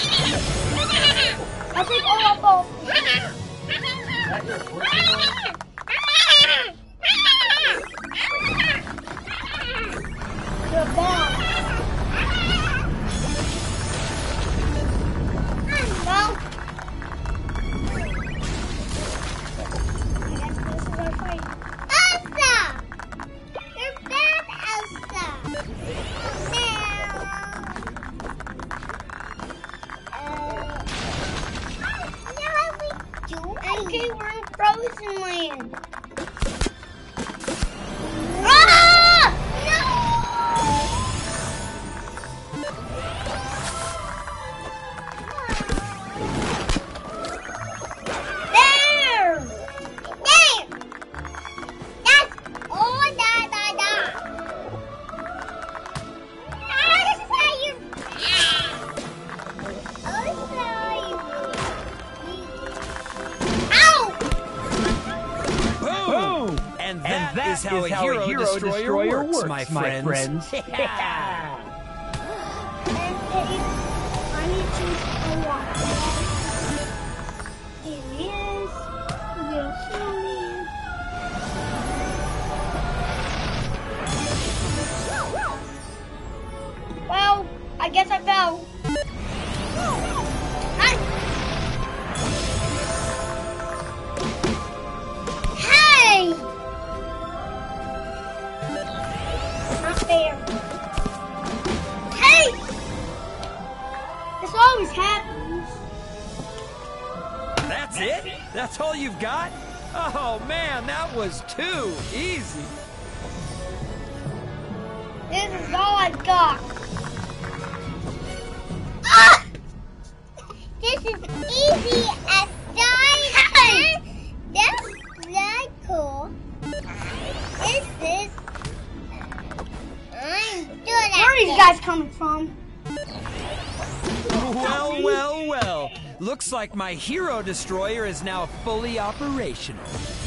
I'll take Olaf off. You're bad. Well, I guess this is our fight. Elsa! You're bad, Elsa! No! Uh, okay, we're in Frozen Land. Ah! There! There! That's all da da da. I saw you. I saw you. Ow! Boom! And that, And that is how is a how hero, a hero destroyer, destroyer works, works, my my friends. friends. And I need to unlock that. It is. We'll see. Well, I guess I fell. Hi. Hey! Not fair. Hey! This always happens. That's it? That's all you've got? Oh man, that was too easy. This is all I've got. Ah! This is easy as done. That's really cool. you guys coming from? Well, well, well. Looks like my hero destroyer is now fully operational.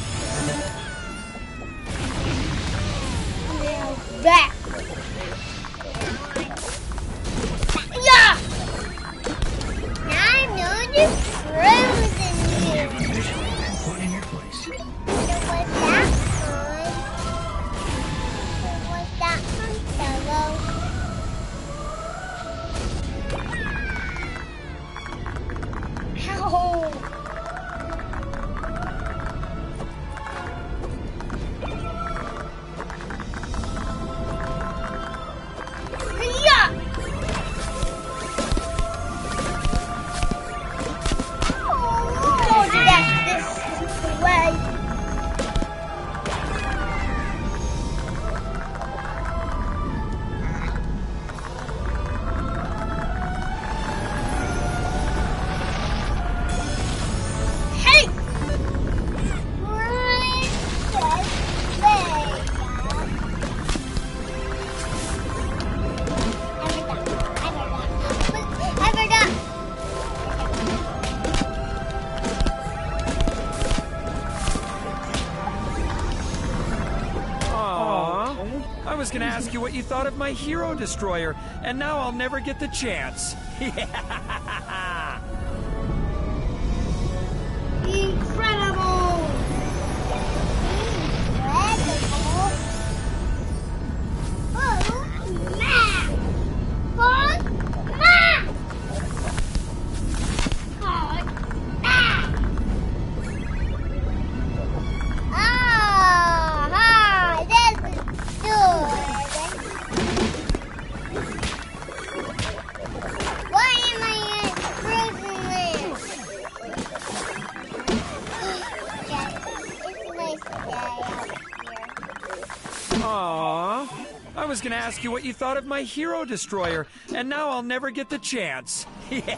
Now back. Yeah. Now I know the frozen here. Put in your place. So what's that one? So what's that one, fellow? Ow. Yeah. Oh, that's this way. Hey! I forgot. Aww. I was gonna ask you what you thought of my hero destroyer, and now I'll never get the chance. Incredible! Incredible. Oh, ma! Oh, ma! Oh, ma! Ah, this is good. Why am I in prison land? It's nice to die out here. Aww. I was gonna ask you what you thought of my hero destroyer, and now I'll never get the chance.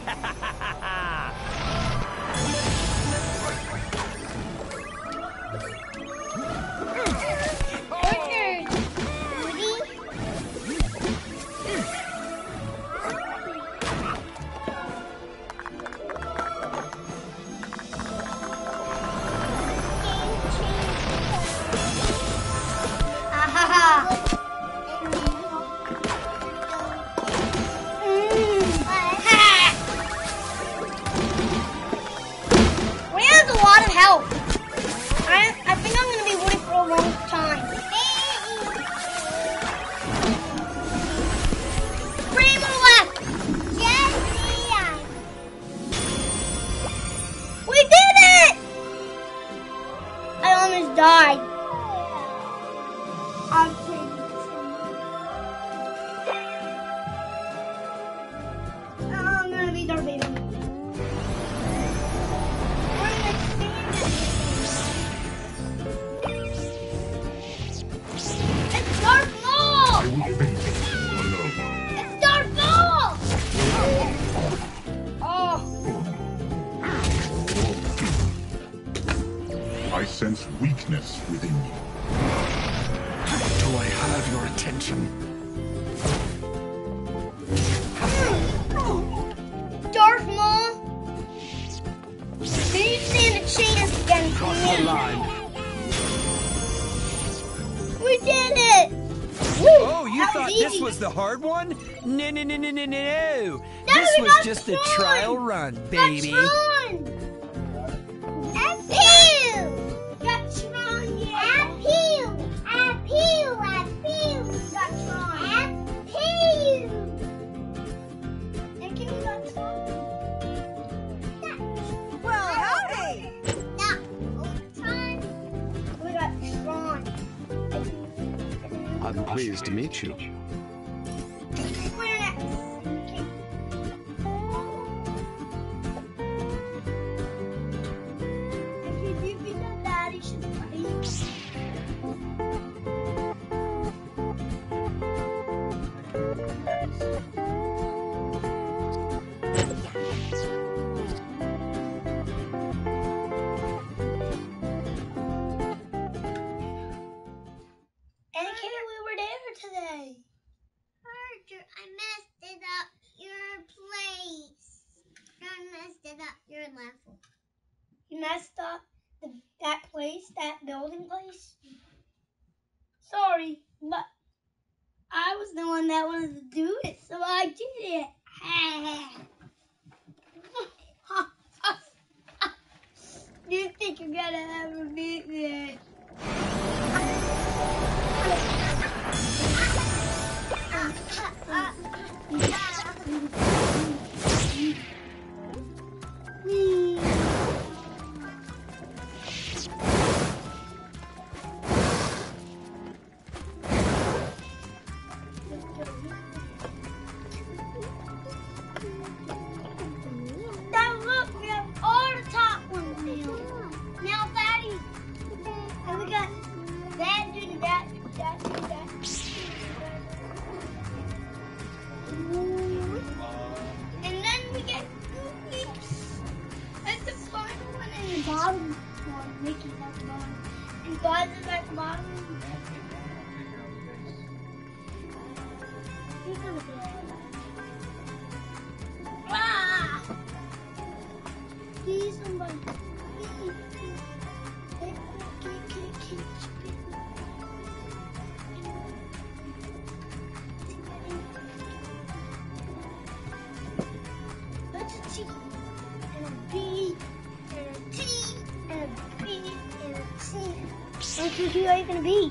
We have a lot of help. I, I think I'm going to be waiting for a long time. Three more left. We did it! I almost died. I'm pretty I'm going to be Darth Vader. It's Darth Maul! It's Darth Maul! Oh. I sense weakness within you. Do I have your attention? Darth Maul! Can you stand a chance against Cross me? the line. We did it! Woo, Oh, you that thought was this easy. was the hard one? No, no, no, no, no, no, no. No, This we was got just a Tron. trial run, baby. Got Tron! Appeal! Got Tron, yeah. Appeal! Appeal! Appeal! Got Tron. Appeal! And can we got Tron? Well, howdy! No. Tron. We got Tron. I'm pleased to meet you. Where next? If you give me the daddy should I messed it up your place. I messed it up your level. You messed up the, that place, that building place? Sorry, but I was the one that wanted to do it, so I did it. You think you're gonna ever beat me? Now look, we have all the top ones now. Now, Daddy, and we got that, do that, do that, do that. And then we get Goopies. That's the final one, and the bottom one, Mickey's at the bottom. And Buzz is at the bottom. He's gonna be there. Ah! Please, somebody. Please. That's a T and a B and a T and a B and a T. Which is you are you gonna be?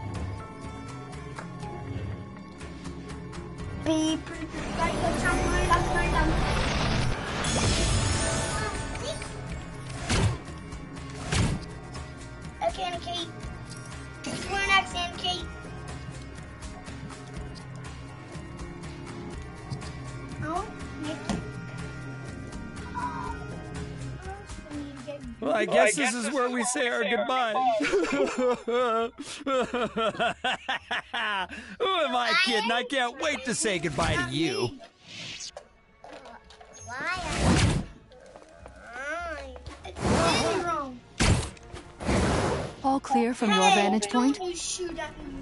B. Right, let's jump, right up, right up. Okay, Anna Kate. We're next, Anna Kate. Oh, Mickey. Well, I guess this is where we say our goodbye. Who am I kidding? I can't wait to say goodbye to you. All clear from your vantage point? Don't you shoot at me.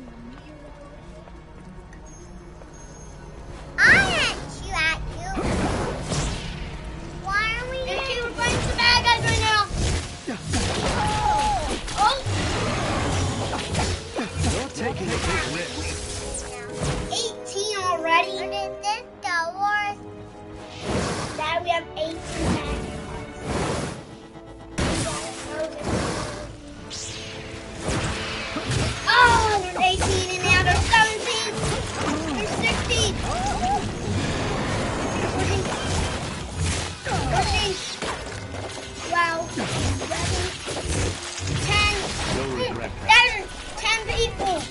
I didn't shoot at you. Why are we here? Okay, we're fighting some bad guys right now. Oh! You're taking a big risk. eighteen already? What is this, Star Wars? Dad, we have eighteen bad guys. Oh, there's eighteen and now there's seventeen. There's sixteen. fourteen. Wow. ten. There's ten people.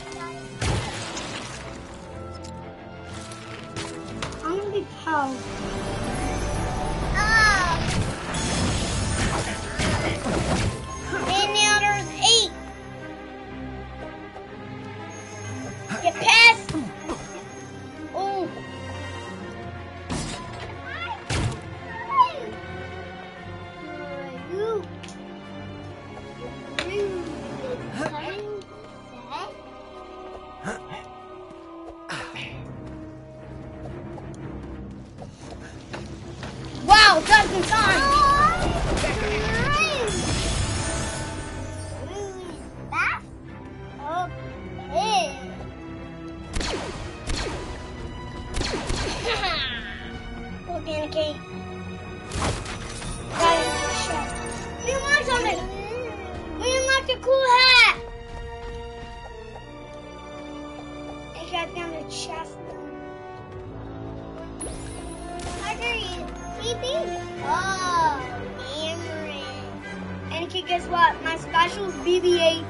I'm gonna be proud. Oh. And now there's eight. Get past. Oh. You. Wow, just in time. Organicate. Got it. We unlocked something. We unlocked a cool hat. I got down the chest. What are you keeping? Oh, hammering. And okay, guess what? My special is B B eight.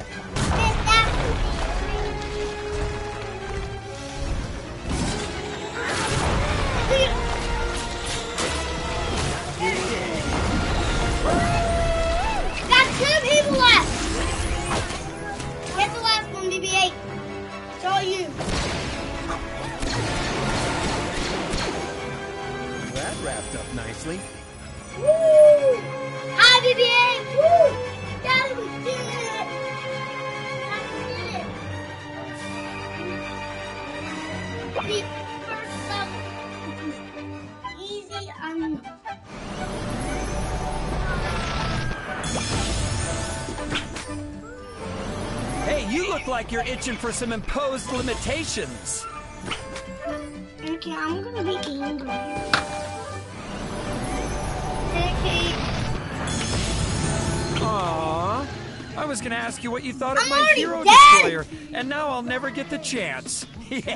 Got two people left. Get the last one, B B eight. It's all you. That wrapped up nicely. Woo! Hi, B B eight. Woo! That was good. That was it. Be first. You look like you're itching for some imposed limitations. Okay, I'm gonna be angry. Okay. Aww. I was gonna ask you what you thought of I'm my already Hero dead. Destroyer, and now I'll never get the chance.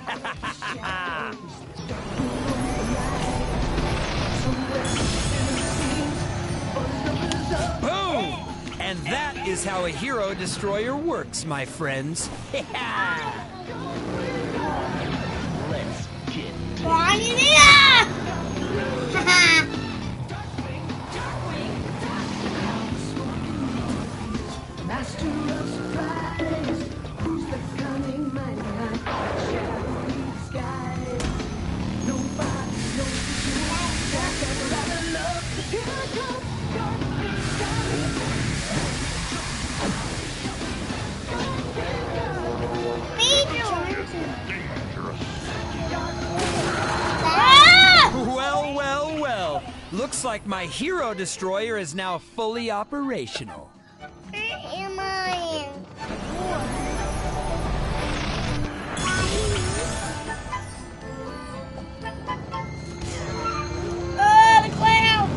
Boom! And that is how a Hero Destroyer works, my friends. Let's get Brian here! Master of surprise, who's the cunning mind behind shadowy skies? Nobody knows the truth. That's ever out of love. Here I come, darkness Well, well, well. Looks like my Hero Destroyer is now fully operational. Where am I? Oh, the cloud!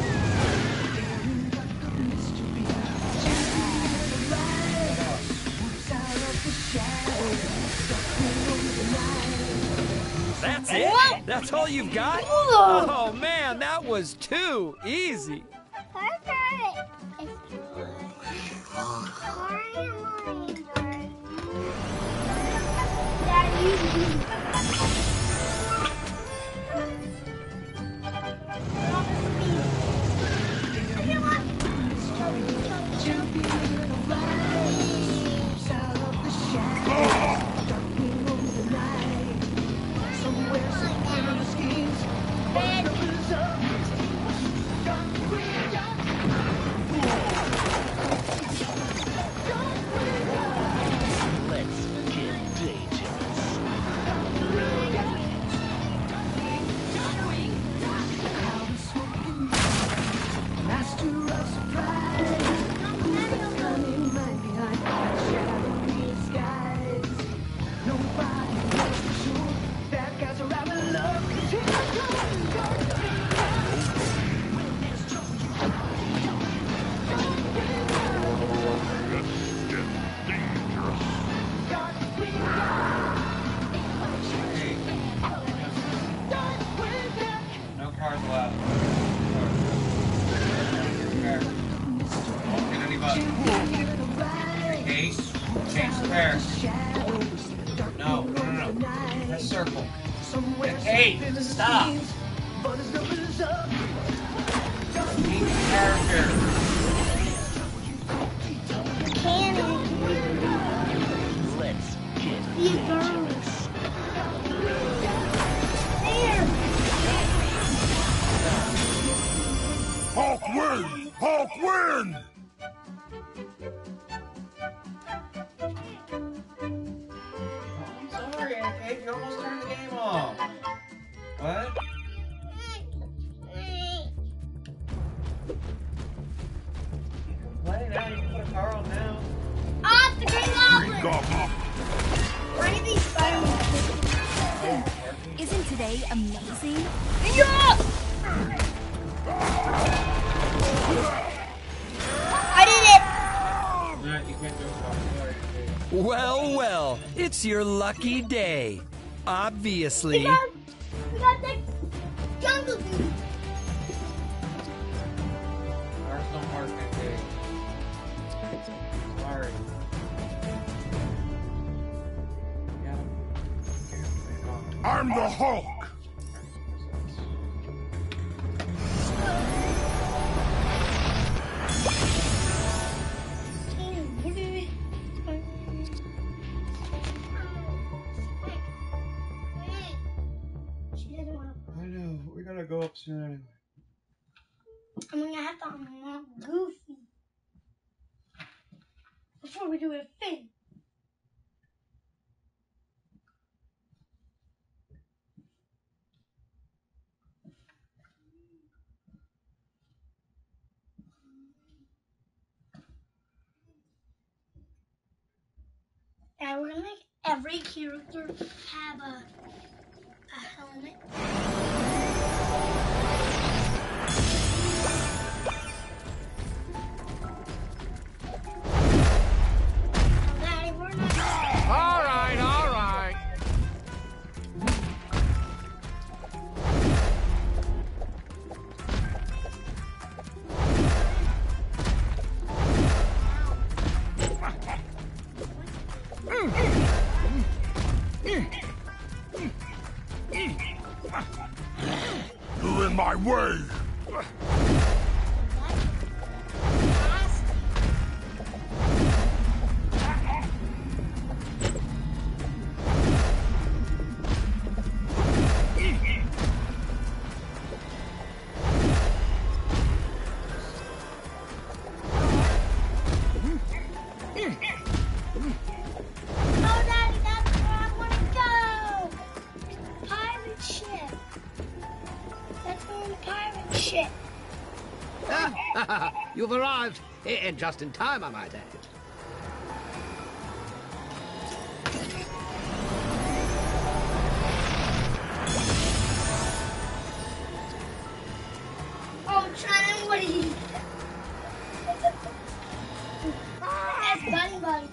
That's it? What? That's all you've got? Whoa. Oh man, that was too easy. Parker! It's good. Where am I? No cars allowed. Don't hit any buttons. Kate, change the pair. No, no, no, no. Press circle. Kate, stop. Change the character. Cannon. Let's get you girls. There. Hulk win! Hulk win! I'm sorry, Kate. You almost turned the game off. What? You can play now. You can put a car on now. Off the Green Goblin! Goblin! Why do these Spider-Man Isn't today amazing? Yeah! I did it! No, you can't do it. Sorry, Kate. Well, well, it's your lucky day. Obviously. We got, we got the jungle dude. Cars don't work, Kate. Sorry. I'm the Hulk! I know. We gotta go up soon anyway. I'm gonna have to unlock Goofy before we do a thing. Yeah, we're gonna make every character have a, a helmet. Daddy, we're not... All right, all right. You're in my way. Oh, Daddy, that's where I want to go. Pirate ship. That's going to pirate ship. You've arrived, and just in time, I might add. Oh, China Woody. That's Bunny Bunny.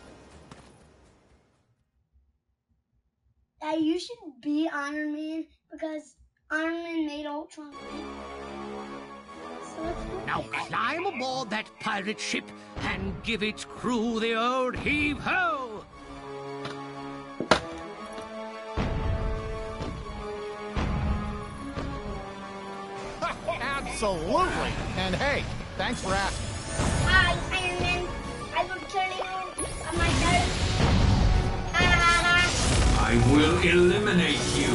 Uh, you should be Iron Man because Iron Man made Ultron. So let's go. Now climb aboard that pirate ship and give its crew the old heave-ho! Absolutely. And hey, thanks for asking. Hi, Iron Man. I will kill you on my turn. Ah, I will eliminate you.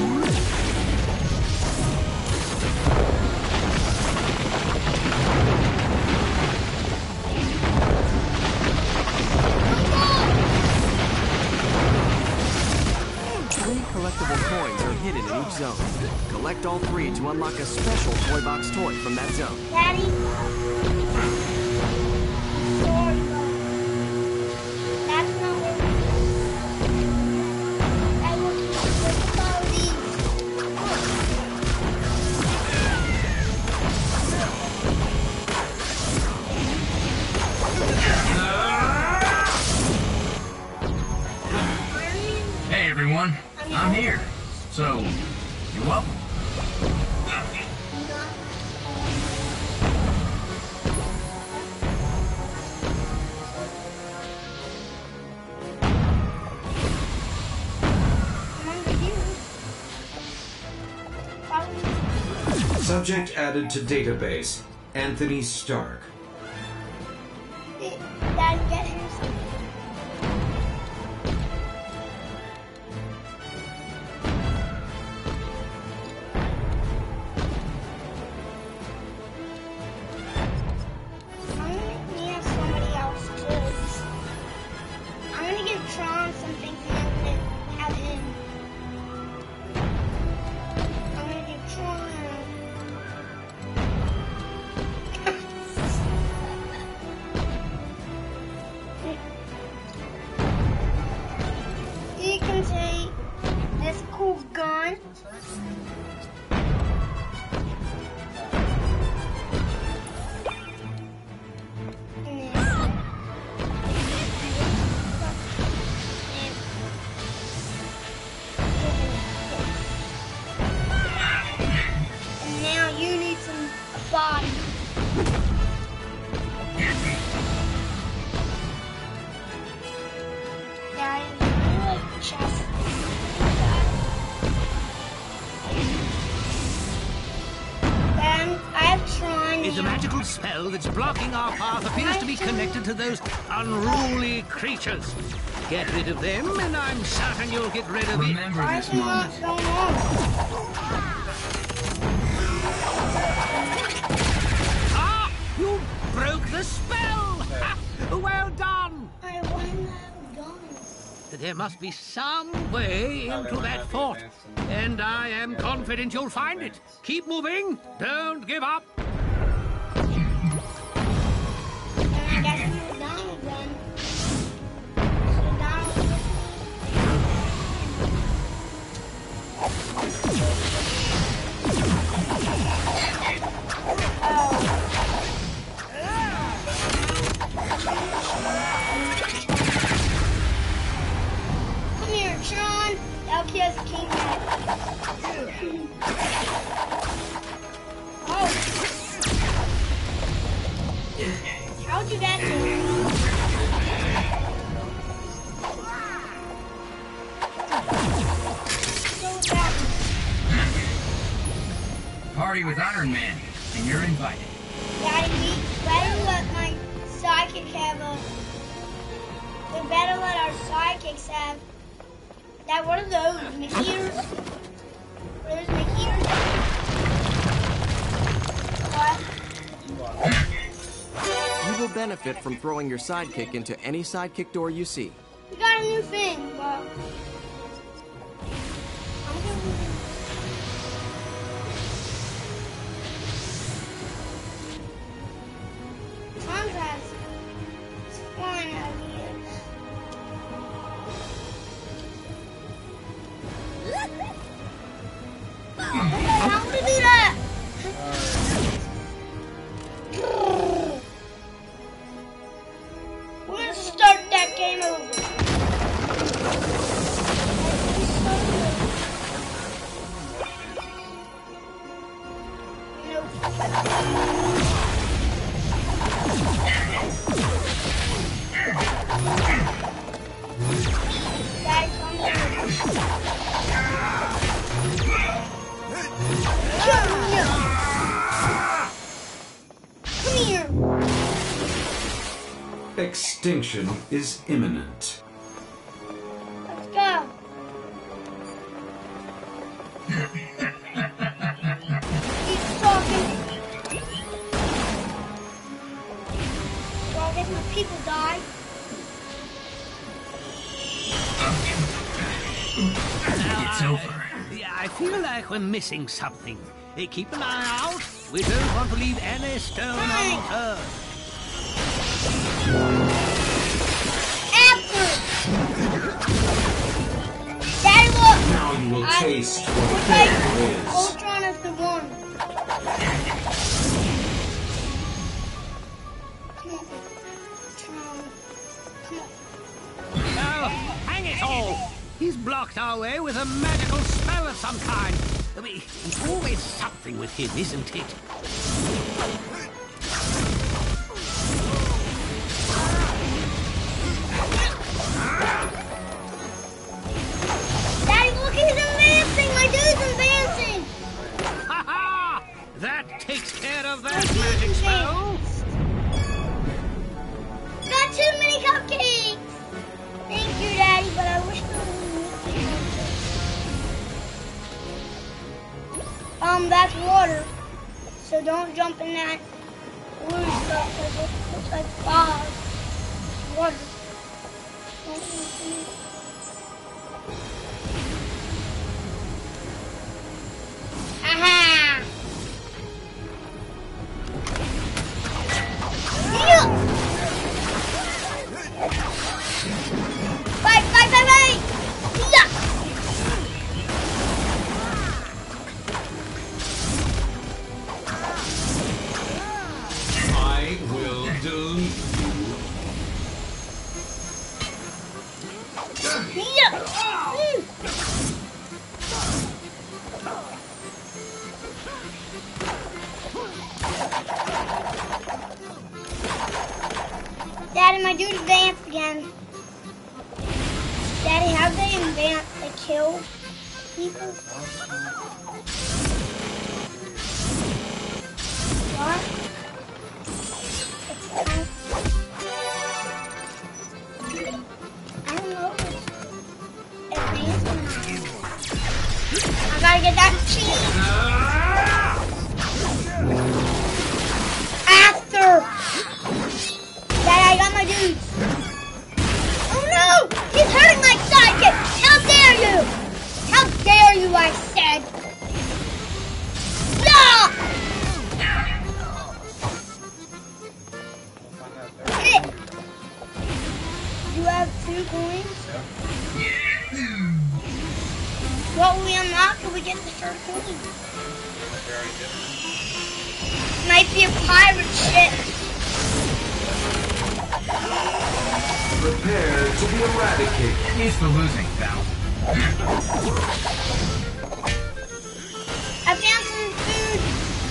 Three collectible coins are hidden in each zone. Collect all three to unlock a special Toy Box toy from that zone. Daddy. Sorry, but that's not what I will keep with all these. Hey everyone, I'm here. So, you're welcome. Subject added to database. Anthony Stark. Dad, get him something. I'm gonna need somebody else too. I'm gonna give Tron something and then have him. I'm gonna give Tron. You can take this cool gun. And then and now you need some body. Guys, I like chest. And I've tried. Is a magical spell that's blocking our path appears to be connected to those unruly creatures. Get rid of them, and I'm certain you'll get rid of it. Remember this moment. Ah! You broke the spell! Ha! Well done! I won that gun. There must be some way into that fort, and I am confident you'll find it. Keep moving. Don't give up. And I guess you're Donald then. So Donald Falky has a king hat. Oh. How'd you get there? Party with Iron Man, and you're invited. Daddy, we better let my sidekick have a... We better let our sidekicks have... Dad, what are those? Mickey-ears? What are those Mickey-ears? What? You will benefit from throwing your sidekick into any sidekick door you see. We got a new thing, but... I'm gonna... Tons has fun ideas. How to do that? We're gonna start that game over. Extinction is imminent. Let's go. Keep talking. Well, I guess my people die. It's over. Yeah, I feel like we're missing something. Hey, keep an eye out. We don't want to leave any stone unturned. After! Daddy, look! Now you will I taste what like failure is. Ultron is the one. Come on. Ultron. Come on. Oh, hang it all! He's blocked our way with a magical spell of some kind. I mean, there's always something with him, isn't it? Daddy, look, he's advancing! My dude's advancing! Ha ha! That takes care of that My dude's magic spell. advanced. Got too many cupcakes! Thank you, Daddy, but I wish there was Um, that's water. So don't jump in that blue stuff because it looks like fog. Water. Don't jump in it. Aha! Yeah! Fight, fight, fight, fight! Yeah! I will delete you. Yeah! Mm. Daddy, my dude advanced again. Daddy, how do they advance? They kill people? What? I don't know. Advancing. I gotta get that cheese. After. Daddy, I got my dudes. Oh no! He's hurting my sidekick! How dare you! How dare you, I said! No! Hit it! You have two coins? What will we unlock if we get the third coin? Might be a pirate ship. Prepare to be eradicated. He's for losing, pal. I found some food.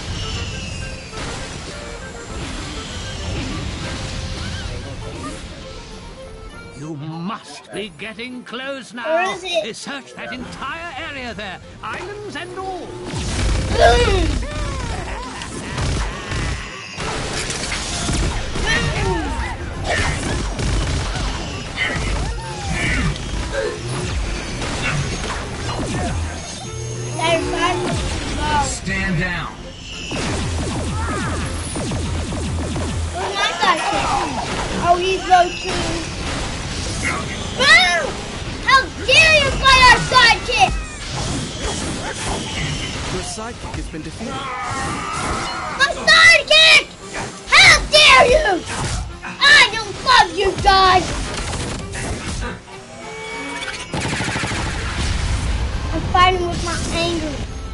You must be getting close now. Where is it? Search that entire area there, islands and all. Stand down. Where's my sidekick? Oh, he's low too. Boom! How dare you fight our sidekick? Your sidekick has been defeated. My sidekick! How dare you! I don't love you guys! I'm fighting with my anger.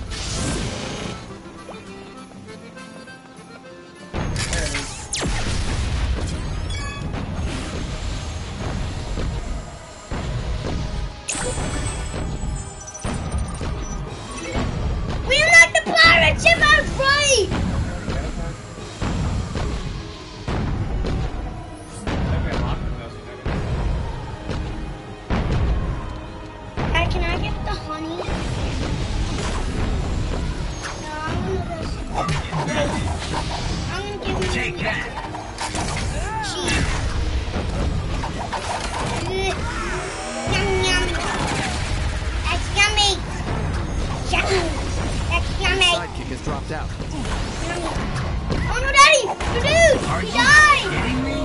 We're not the pirate ship, I was right! Dad, can I get the honey? No, I'm gonna just... I'm gonna give you... Take that. Cheese. Yum, yum. That's yummy. Yummy. That's yummy. Sidekick has dropped out. Yummy. Oh no, Daddy! The dude! Are He you died! kidding me?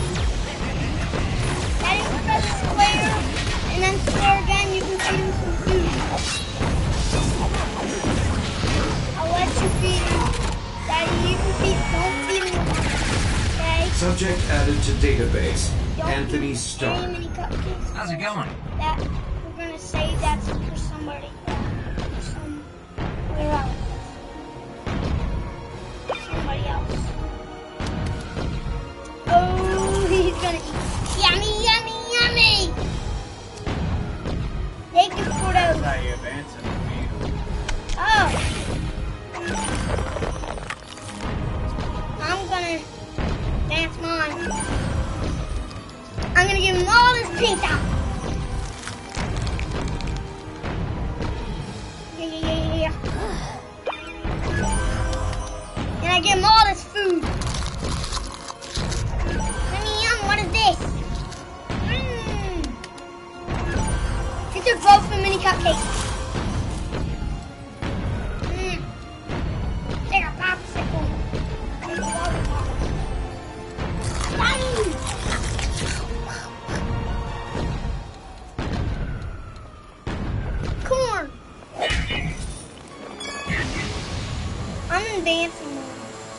Daddy, press square, and then square again, you can feed him some food. I'll let you feed him. Daddy, you can feed, don't feed him. Okay? Subject added to database. Don't Anthony give Stark. very many cupcakes. How's it going? That, we're gonna save that for somebody. Somewhere else. Somebody else. Oh, he's gonna eat. Yummy, yummy, yummy! Thank you for those. How you advance it? Oh. I'm gonna dance mine. I'm gonna give him all this pizza. Yeah, yeah, yeah, yeah, yeah. And I give him all this food. Yummy, yum, what is this? Mmm. These are both for mini cupcakes. Mmm. Take a popsicle. Take a lollipop. Yummy. Corn. I'm in dancing mode.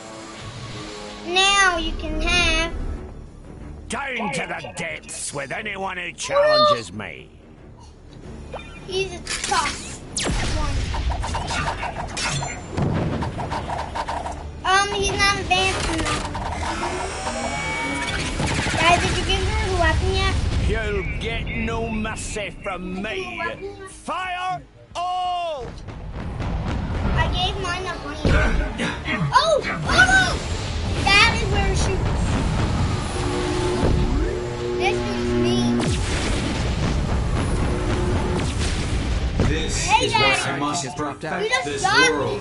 Now you can have. Down to the depths with anyone who challenges me. He's a tough one. Um, he's not advancing though. Guys, did you give her the weapon yet? You'll get no mercy from me. Fire all! I gave mine the honey. Oh! Oh! That is where it shoots. This one's me. This Hey, is what Daddy. I must dropped out. We just this done. world.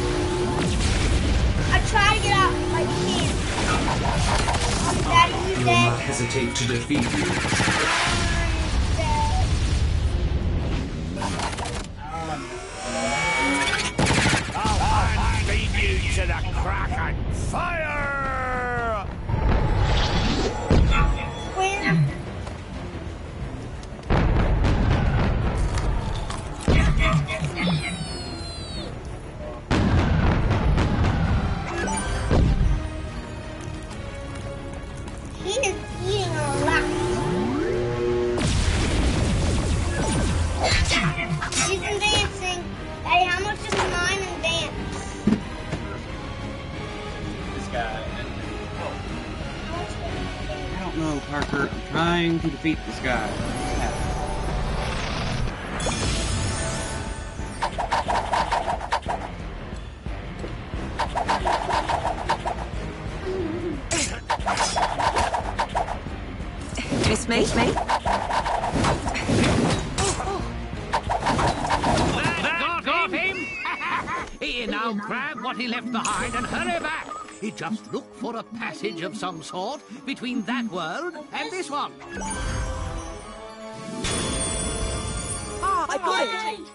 I try to get out, but you can't. Daddy, I he's will dead. not hesitate to defeat you. He's dead. I'll feed you to the Kraken. Fire! Where? He is eating a lot. He's advancing. Daddy, how much is mine advance? This guy. How much is I don't know, Parker. I'm trying to defeat this guy. What's happening? Now grab what he left behind and hurry back. Just look for a passage of some sort between that world and this one. Ah, I got it!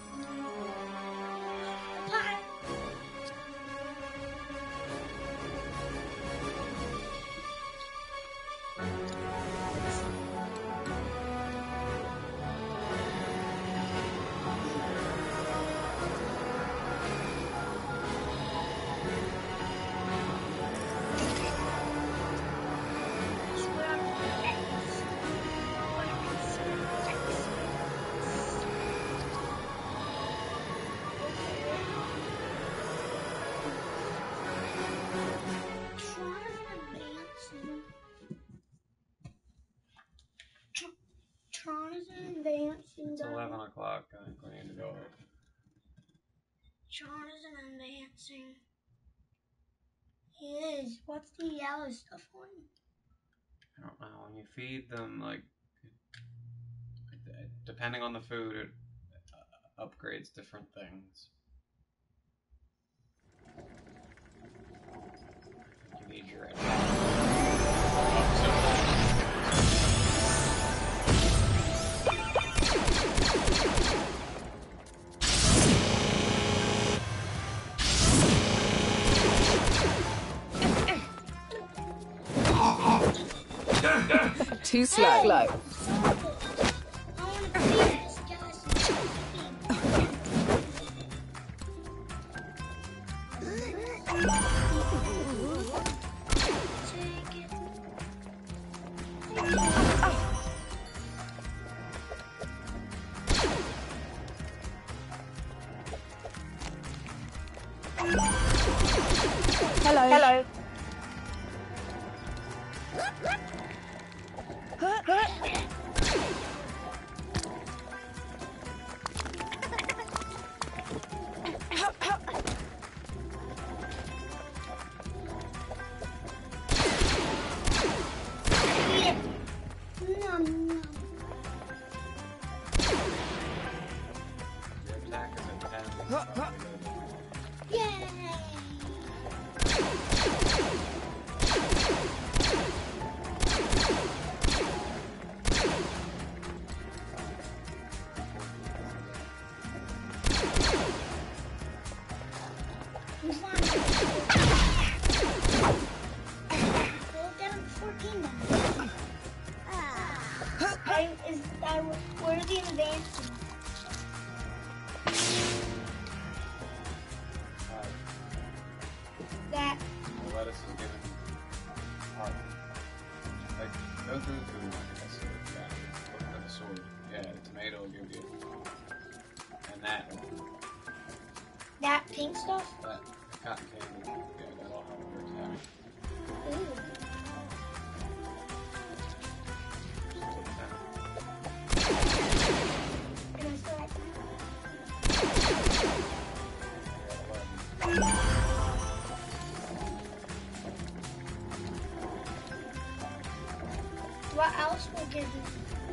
Tron is advancing. It's eleven o'clock. I think we need to go. Tron is advancing. He is. What's the yellow stuff on? I don't know. When you feed them, like, depending on the food, it uh, upgrades different things. I think you need your Too slow. slow. Hello. Hello. That pink stuff? That cotton candy. Yeah, that's all how it works having. Ooh. Can I still like that? What else will give you?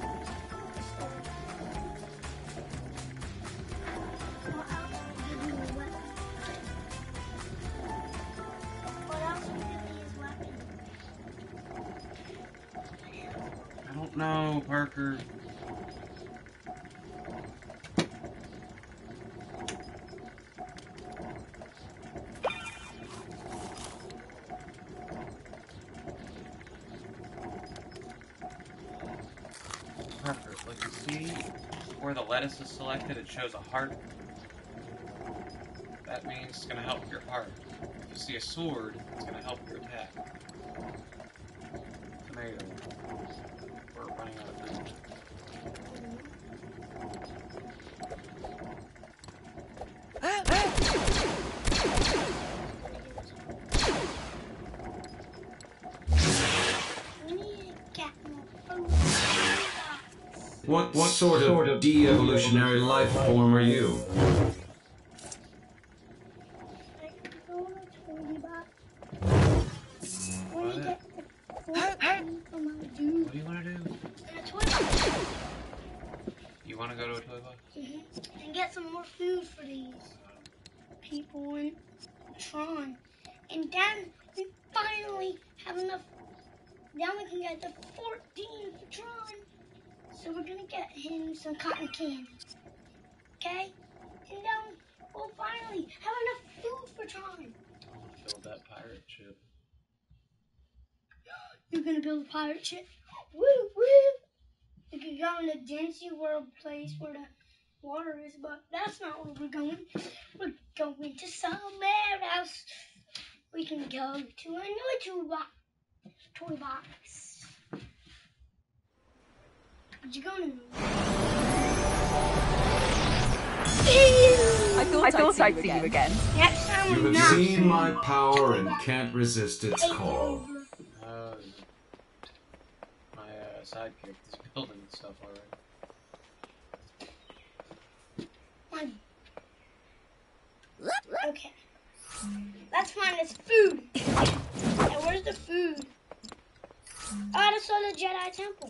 No, Parker. Parker, like you see where the lettuce is selected, it shows a heart. That means it's going to help your heart. If you see a sword, it's going to help your attack. Tomato. We're running out of food. What what sort of de-evolutionary life form are you? What do you want to do? In a toy box. You want to go to a toy box? Mm-hmm. And get some more food for these people in Tron. And then we finally have enough. Now we can get the fourteen for Tron. So we're gonna get him some cotton candy. Okay? And then we'll finally have enough food for Tron. Build that pirate ship. You're gonna build a pirate ship? Woo woo! We could go in the Dancy World place where the water is, but that's not where we're going. We're going to somewhere else. We can go to another toy box. Toy box. Where'd you go to? I thought, I thought I'd, I'd see you again. Next time You we're have not. seen my power and can't resist its call. Uh, my uh, sidekick is building stuff already. Okay. Let's find this food. Hey, where's the food? Oh, that's all the Jedi Temple.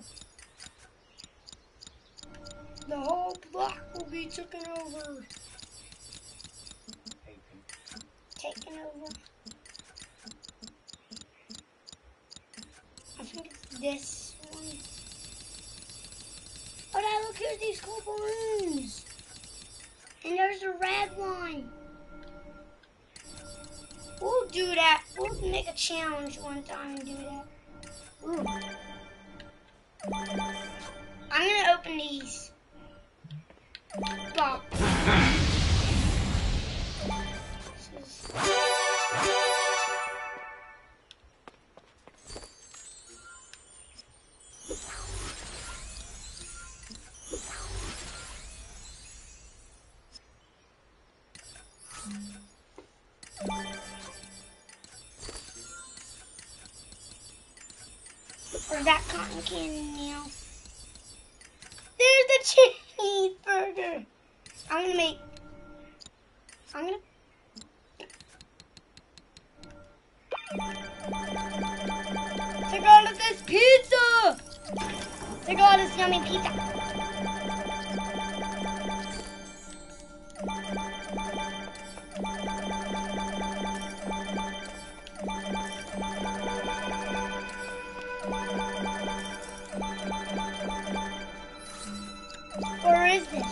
The whole block will be taken over. Taken over. I think it's this one. Oh, now look, here's these cool balloons. And there's a red one. We'll do that. We'll make a challenge one time and do that. Ooh. I'm gonna open these. Bop. Or that cotton candy now. There's the cheeseburger. I'm gonna make. I'm gonna. Take all of this pizza. Take all this yummy pizza. Where is this?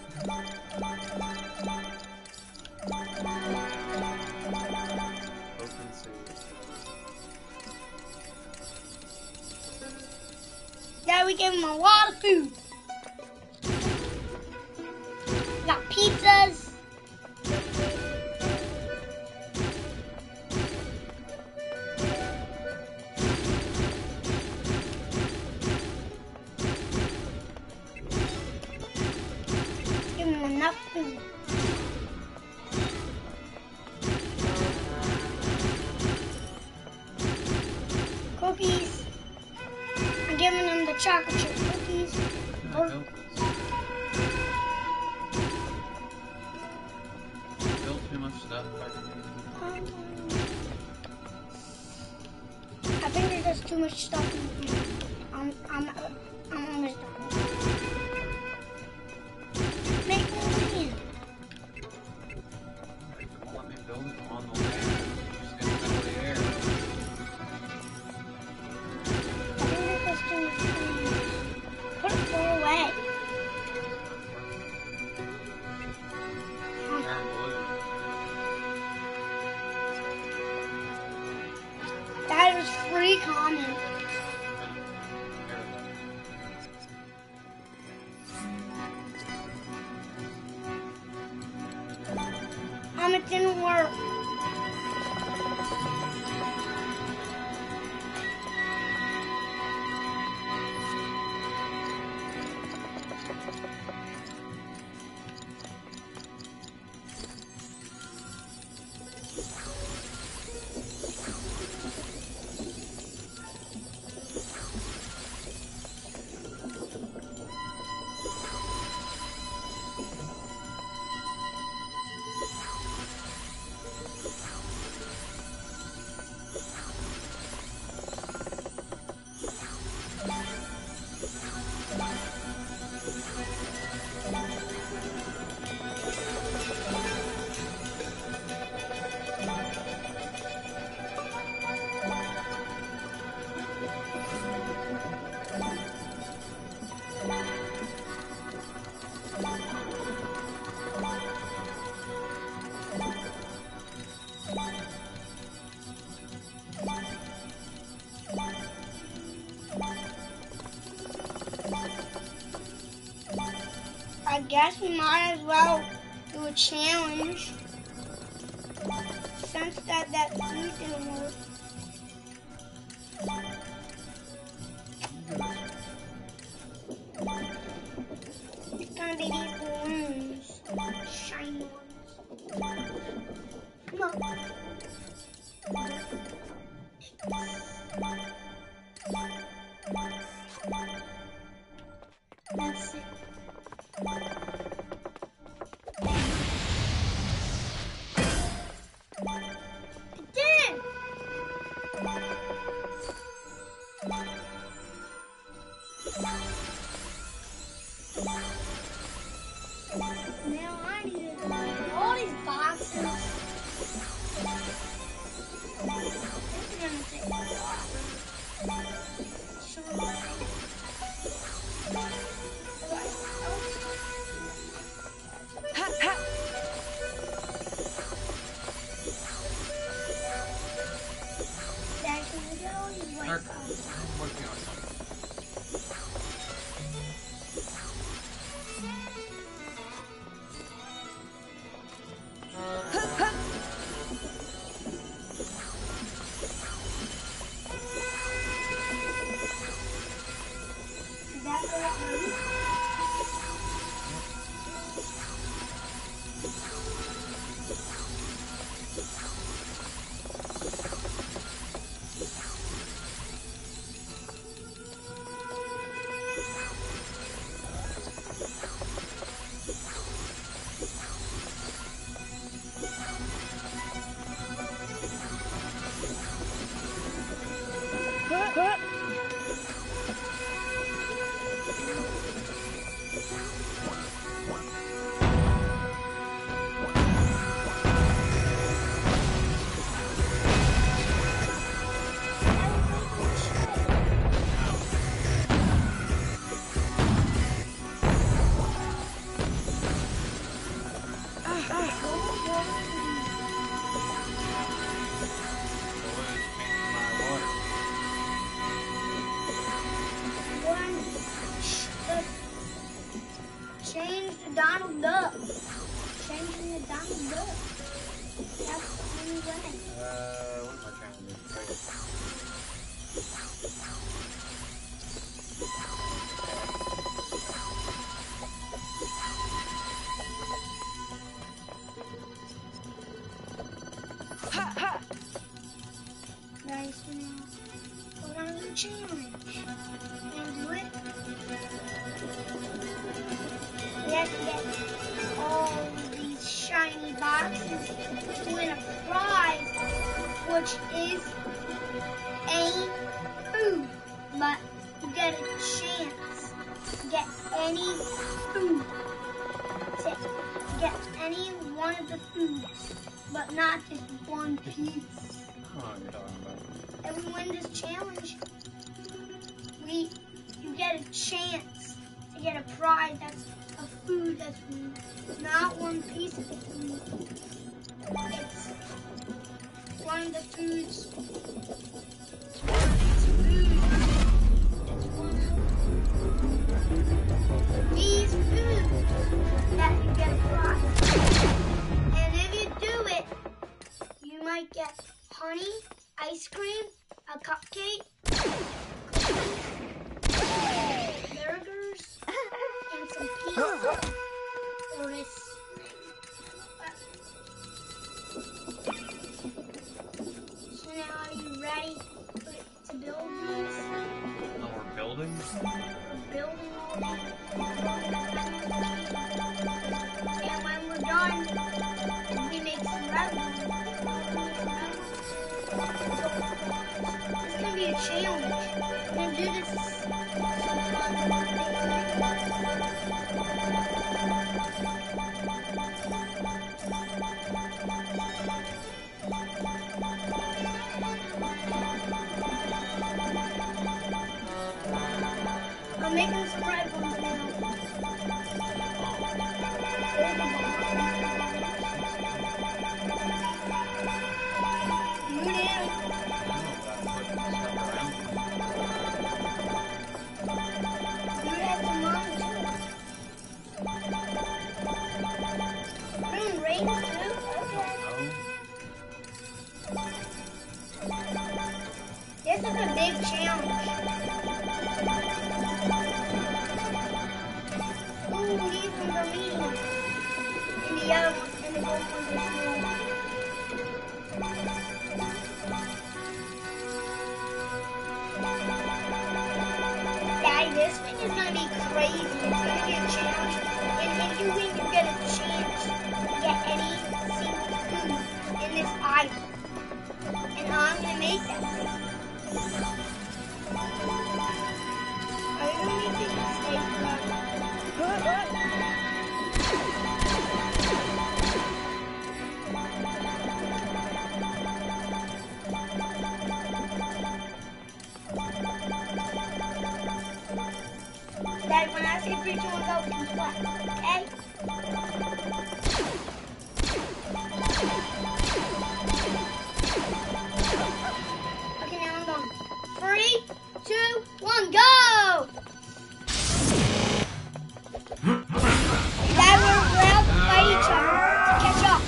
Now we gave him a lot of food. We got pizzas. Give him enough food. Cookies. I'm giving him the chocolate chip cookies. Oh. Built too much stuff. I think there's just too much stuff in here. I'm, I'm, I'm almost done. Make me. Let me build it on the land. Just gonna go to the air. I think there's just too much food. Put it far away. Turn blue. That was free comment. Um, it didn't work. I guess we might as well do a challenge. Since that, that food didn't work. It's gonna be these balloons. Shiny ones. Come on. That's it. Again! Now I need to do all these boxes. This is gonna take a while. Sure. Ha, ha. Dad, can we get all these white Mark, boxes? I'm working on something. Is that the right move? Change to Donald Duck. Changing to Donald Duck. That's the only way. Uh, what am I trying to do? Ha, ha. Nice now. We're gonna do a challenge. Can you do it? We have to get all these shiny boxes to win a prize, which is a food. But you get a chance to get any food. That's it. To get any one of the foods, but not just one piece. Oh, you're talking about. If we win this challenge, we you get a chance to get a prize that's a food that's not one piece of food. It's one of the foods. It's food. It's one of these foods that you get a prize. And if you do it, you might get honey, ice cream, a cupcake, burgers, and some pizza. Or this. So now are you ready to build these? No more buildings? We're building all these. And when we're done, we make some revenue. It's gonna be a challenge. We're gonna do this I'm making some red ones now. There's the bomb. yellow ones and the gold ones are small. Daddy, this thing is gonna be crazy. It's gonna be a challenge. And if you win, you get a chance to get any single food in this island. And I'm gonna make that thing. Are you gonna make this mistake? Dad, when I say three, two, one, go, you clap, okay? Okay, now I'm going. Three, two, one, go! Dad, we're allowed to fight each other to catch up.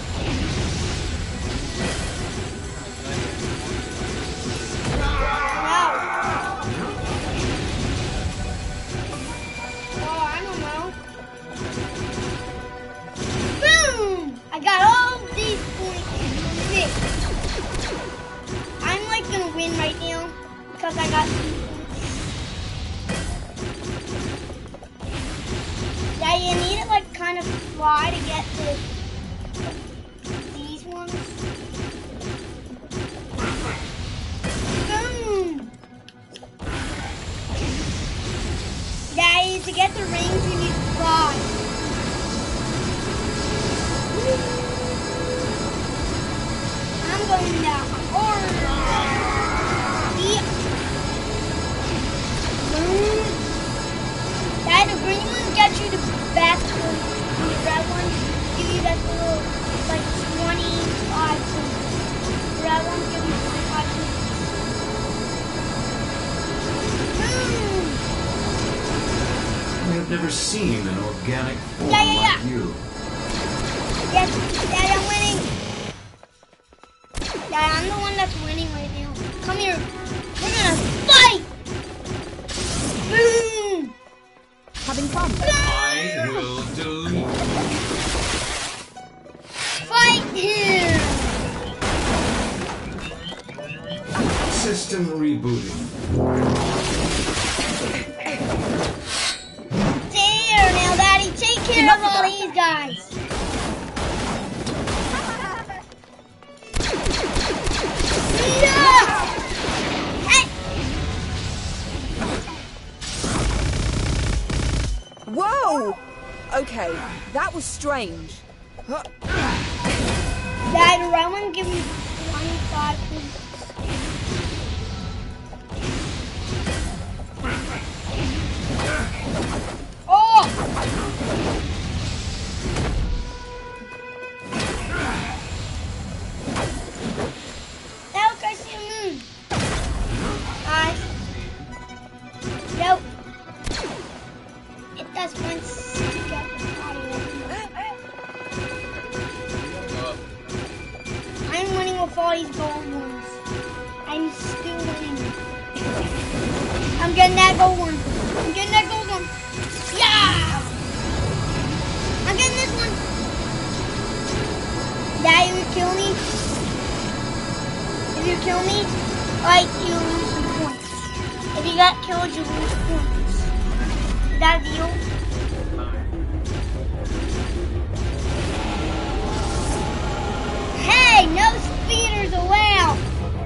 I got all these points from this. I'm like gonna win right now because I got these points. Yeah, you need to like kind of fly to get to these ones. Boom! Daddy, to get the rings you need to fly. I'm going down. Or yeah. Dad, the green one gets you the best one. The red one give you that little like twenty-five points. The red one give you twenty-five points. I have never seen an organic form yeah, yeah, yeah. like you. Yes, Dad, I'm winning. Dad, I'm the one that's winning right now. Come here. We're gonna fight. Boom. Having fun. I will delete. Fight him. System rebooting. There, now, Daddy, take care of all these guys. Whoa! Okay, that was strange. Dad, Roman, give me twenty-five points. Oh! Now, I see a moon. Eyes. Nope. It does once together. I'm winning with all these gold ones. I'm still winning. I'm getting that gold one. I'm getting that gold one. Yeah! I'm getting this one. Dad, you would kill me? If you kill me, like, you lose some points. If you got killed, you lose points. Is that a deal? Hey, no speeders allowed!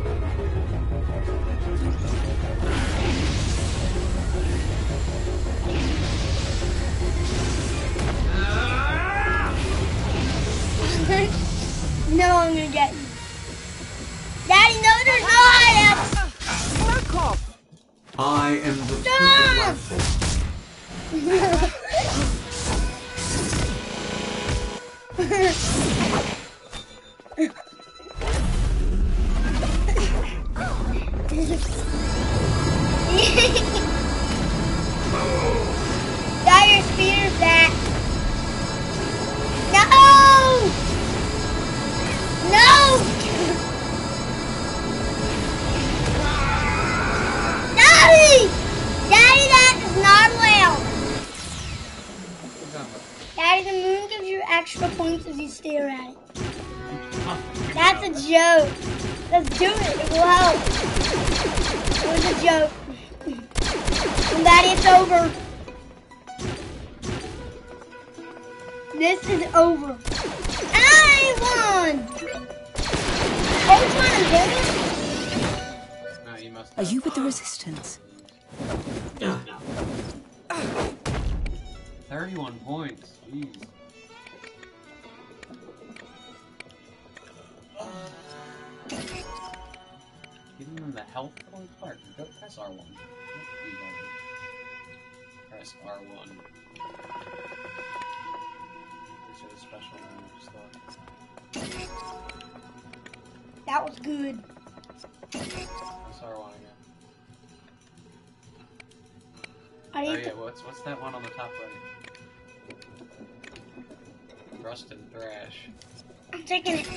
No, I'm gonna get you. Daddy, no, there's no hideouts! Fuck off! I am the Stop! rifle. Daddy, the moon gives you extra points if you stare at it. That's a joke. Let's do it. It will help. It was a joke. And Daddy, it's over. This is over. I won! Ultron and No, you must Are you with the Resistance? thirty-one points. Jeez. Giving them the health points part. Go press R one. Press R one. These are the special move stuff. That was good. Press R one again. I Oh need yeah, to... what's what's that one on the top right? Thrust and thrash. I'm taking it.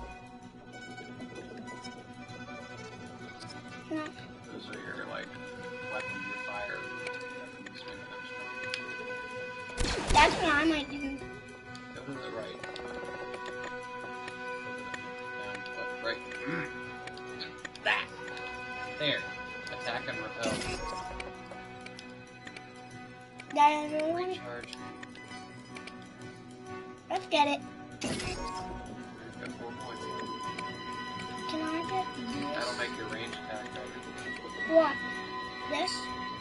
No. Those are your like weapons, your fire weapons. That's what I might do. Go to the right. Down, left, right. That! There. Attack and repel. Daddy, I really want to... Recharge. Let's get it. Got four points. Can I get this? That'll make your range attack better. What? This?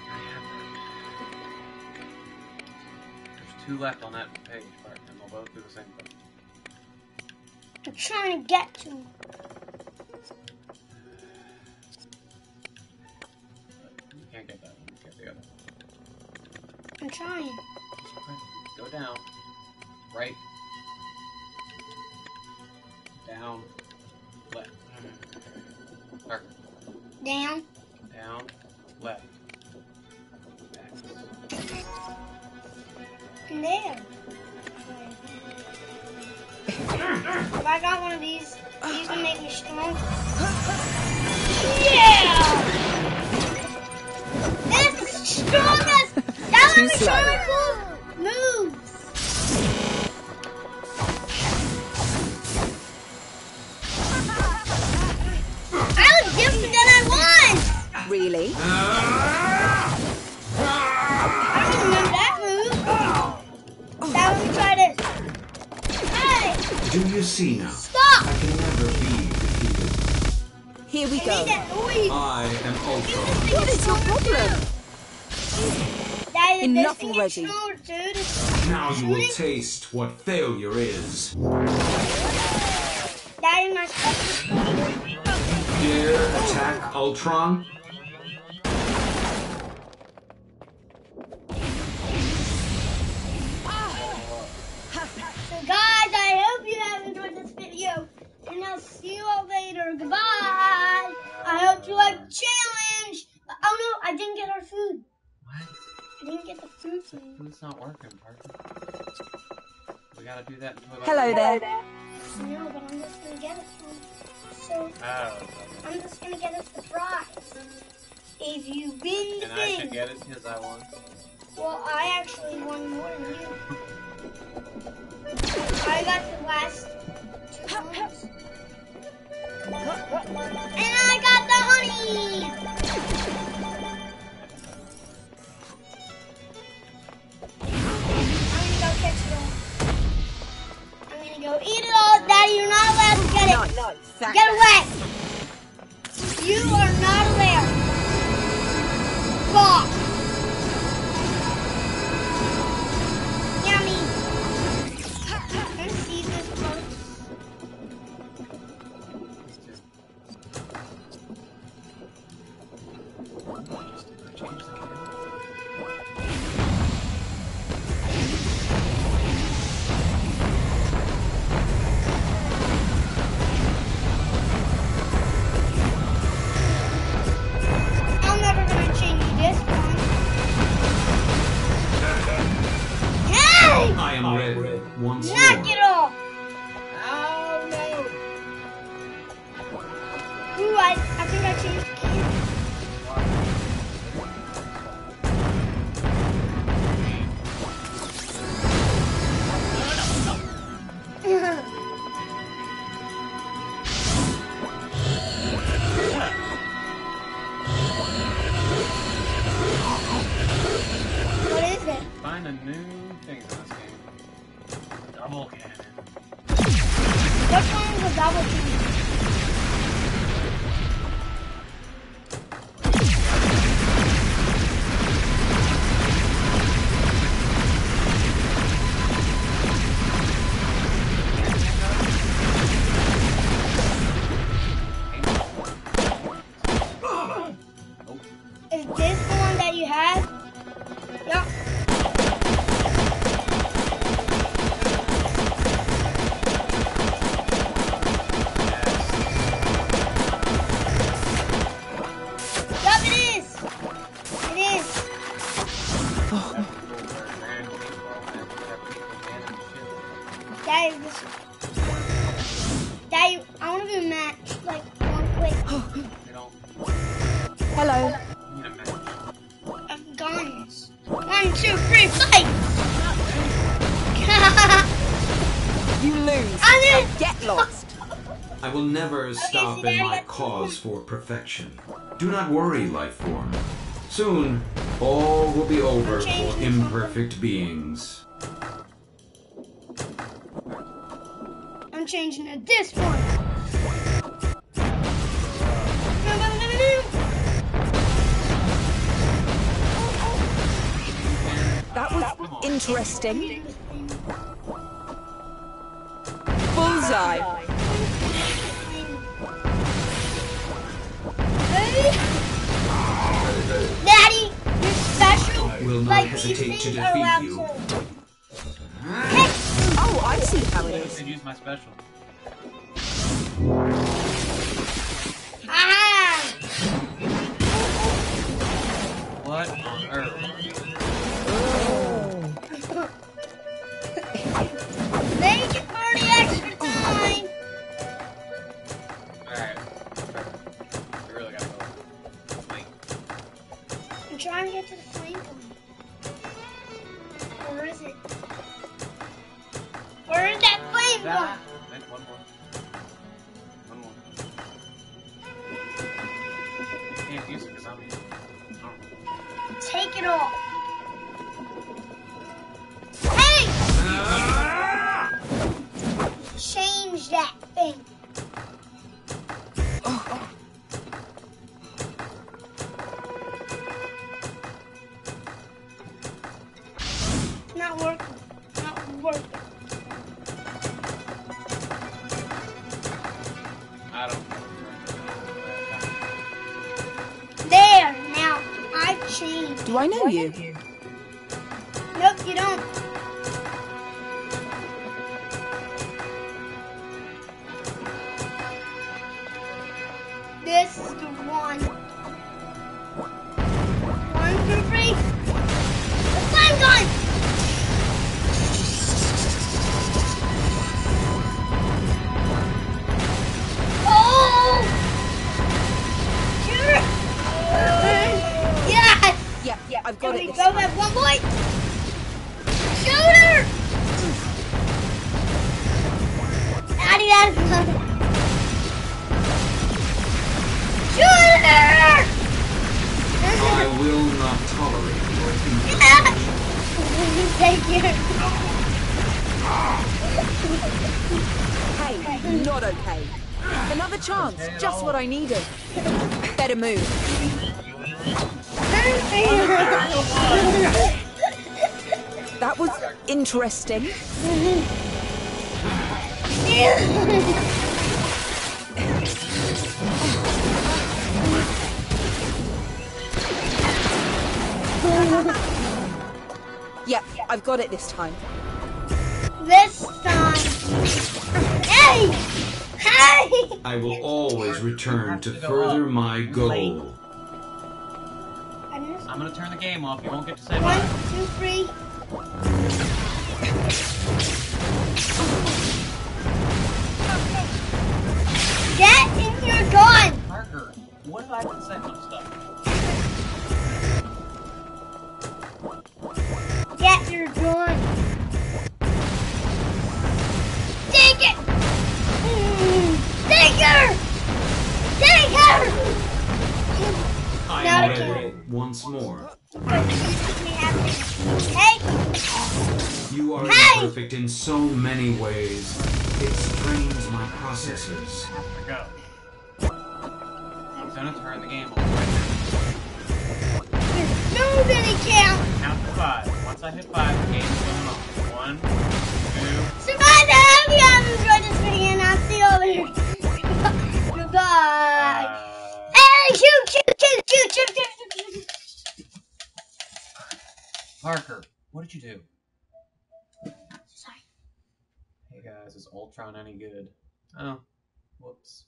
There's two left on that page, part, and they'll both do the same thing. I'm trying to get to. You can't get that one. You get the other one. I'm trying. Go down. Right. Down. Left. Or, Down. down. Left. Back. And there. If I got one of these, these will make me strong. Yeah! That's the strongest! That Too was the slow. cool moves! I was different than I was! Really? I don't remember that move. Now let me try this. Hey! Do you see now? Stop! I can never be defeated. Here we I go. made that noise. I am Ultron. What is your problem? That is Enough this thing already. is stronger, dude. Now you will taste what failure is. That is my special. Dare attack Ultron? So guys, I hope you have enjoyed this video. And I'll see you all later. Goodbye. I hope you like the challenge. Oh no, I didn't get our food. What? I didn't get the food food. It's not working, Parker. We gotta do that until Hello there. No, but I'm just gonna get it from. So Oh. I'm just gonna get a surprise. If you win the And I thing. should get it because I won. Well, I actually won more than you. I got the last two ones. And I got the honey! I'm gonna go catch it all. I'm gonna go eat it all. Daddy, you're not allowed to get it. No, no, thank Get away! You are not allowed. Fuck! Yummy! Can I see this close? I'm never gonna change this one. Hey! I am ready once Knock more. it off! Oh no! Ooh, I, I think I changed the key. double cannon. Which one is a double cannon? Is this the one that you had? Yep. Yep, it is. It is. Daddy, this. Daddy, I want to do a match, like one quick. Hello. Of guns. One, two, three, fight! You lose. I did. Get lost. I will never stop in my cause for perfection. Do not worry, Lifeform. Soon, all will be over for imperfect beings. I'm changing to this one. That was interesting. Bullseye. Daddy, you're special. Will not like hesitate to these things are allowed defeat you. Oh, I see how it I is. could use my special. Ah! What on earth? Thank you for the extra time. Alright. We really gotta go. Wait. I'm trying to get to the flame one. Where is it? Where is that flame That. one? Wait, one more. One more. Can't use it because I'm here. Take it off. Hey! Change that thing. It's not working. Not working. I don't There. Now I've changed. Do I know you? Nope, you don't. This is the one. One, two, three. The flame gun! Oh! Shoot her! Yes! Yeah, yeah, I've got There it we this go, time. that one boy! Shoot her! Daddy, that's Shoot her! I will not tolerate your Thank you. Hey, not okay. Another chance, just what I needed. Better move. That was interesting. Yep, I've got it this time. This time. Hey! Hey! I will always return to further my goal. I'm gonna turn the game off. You won't get to say One, bye. two, three. Get in your gun! Parker, what if I can say some stuff? Get your gun! Take it! Mm, take her! Take her! I Not am again. ready once more. Hey! You are Hey! imperfect in so many ways. It strains my processes. Go. I'm gonna turn the game off. Nobody count! Count to five. Once I hit five, the game's going off. One, two. So guys, I hope you guys enjoyed this video, and I'll see you over here. Goodbye. Uh, Hey, shoot, shoot, shoot, shoot, shoot, shoot, shoot. Parker, what did you do? Sorry. Hey guys, is Ultron any good? Oh, whoops.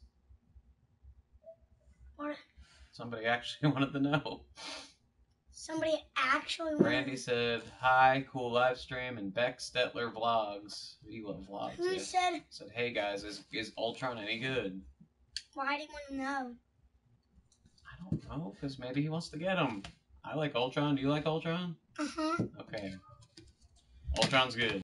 What? Somebody actually wanted to know. Somebody actually. Randy said, "Hi, cool live stream," and Beck Stetler vlogs. You love vlogs. Who yeah. said? Said, "Hey guys, is is Ultron any good?" Why do you want to know? I don't know, because maybe he wants to get him. I like Ultron. Do you like Ultron? Uh huh. Okay. Ultron's good.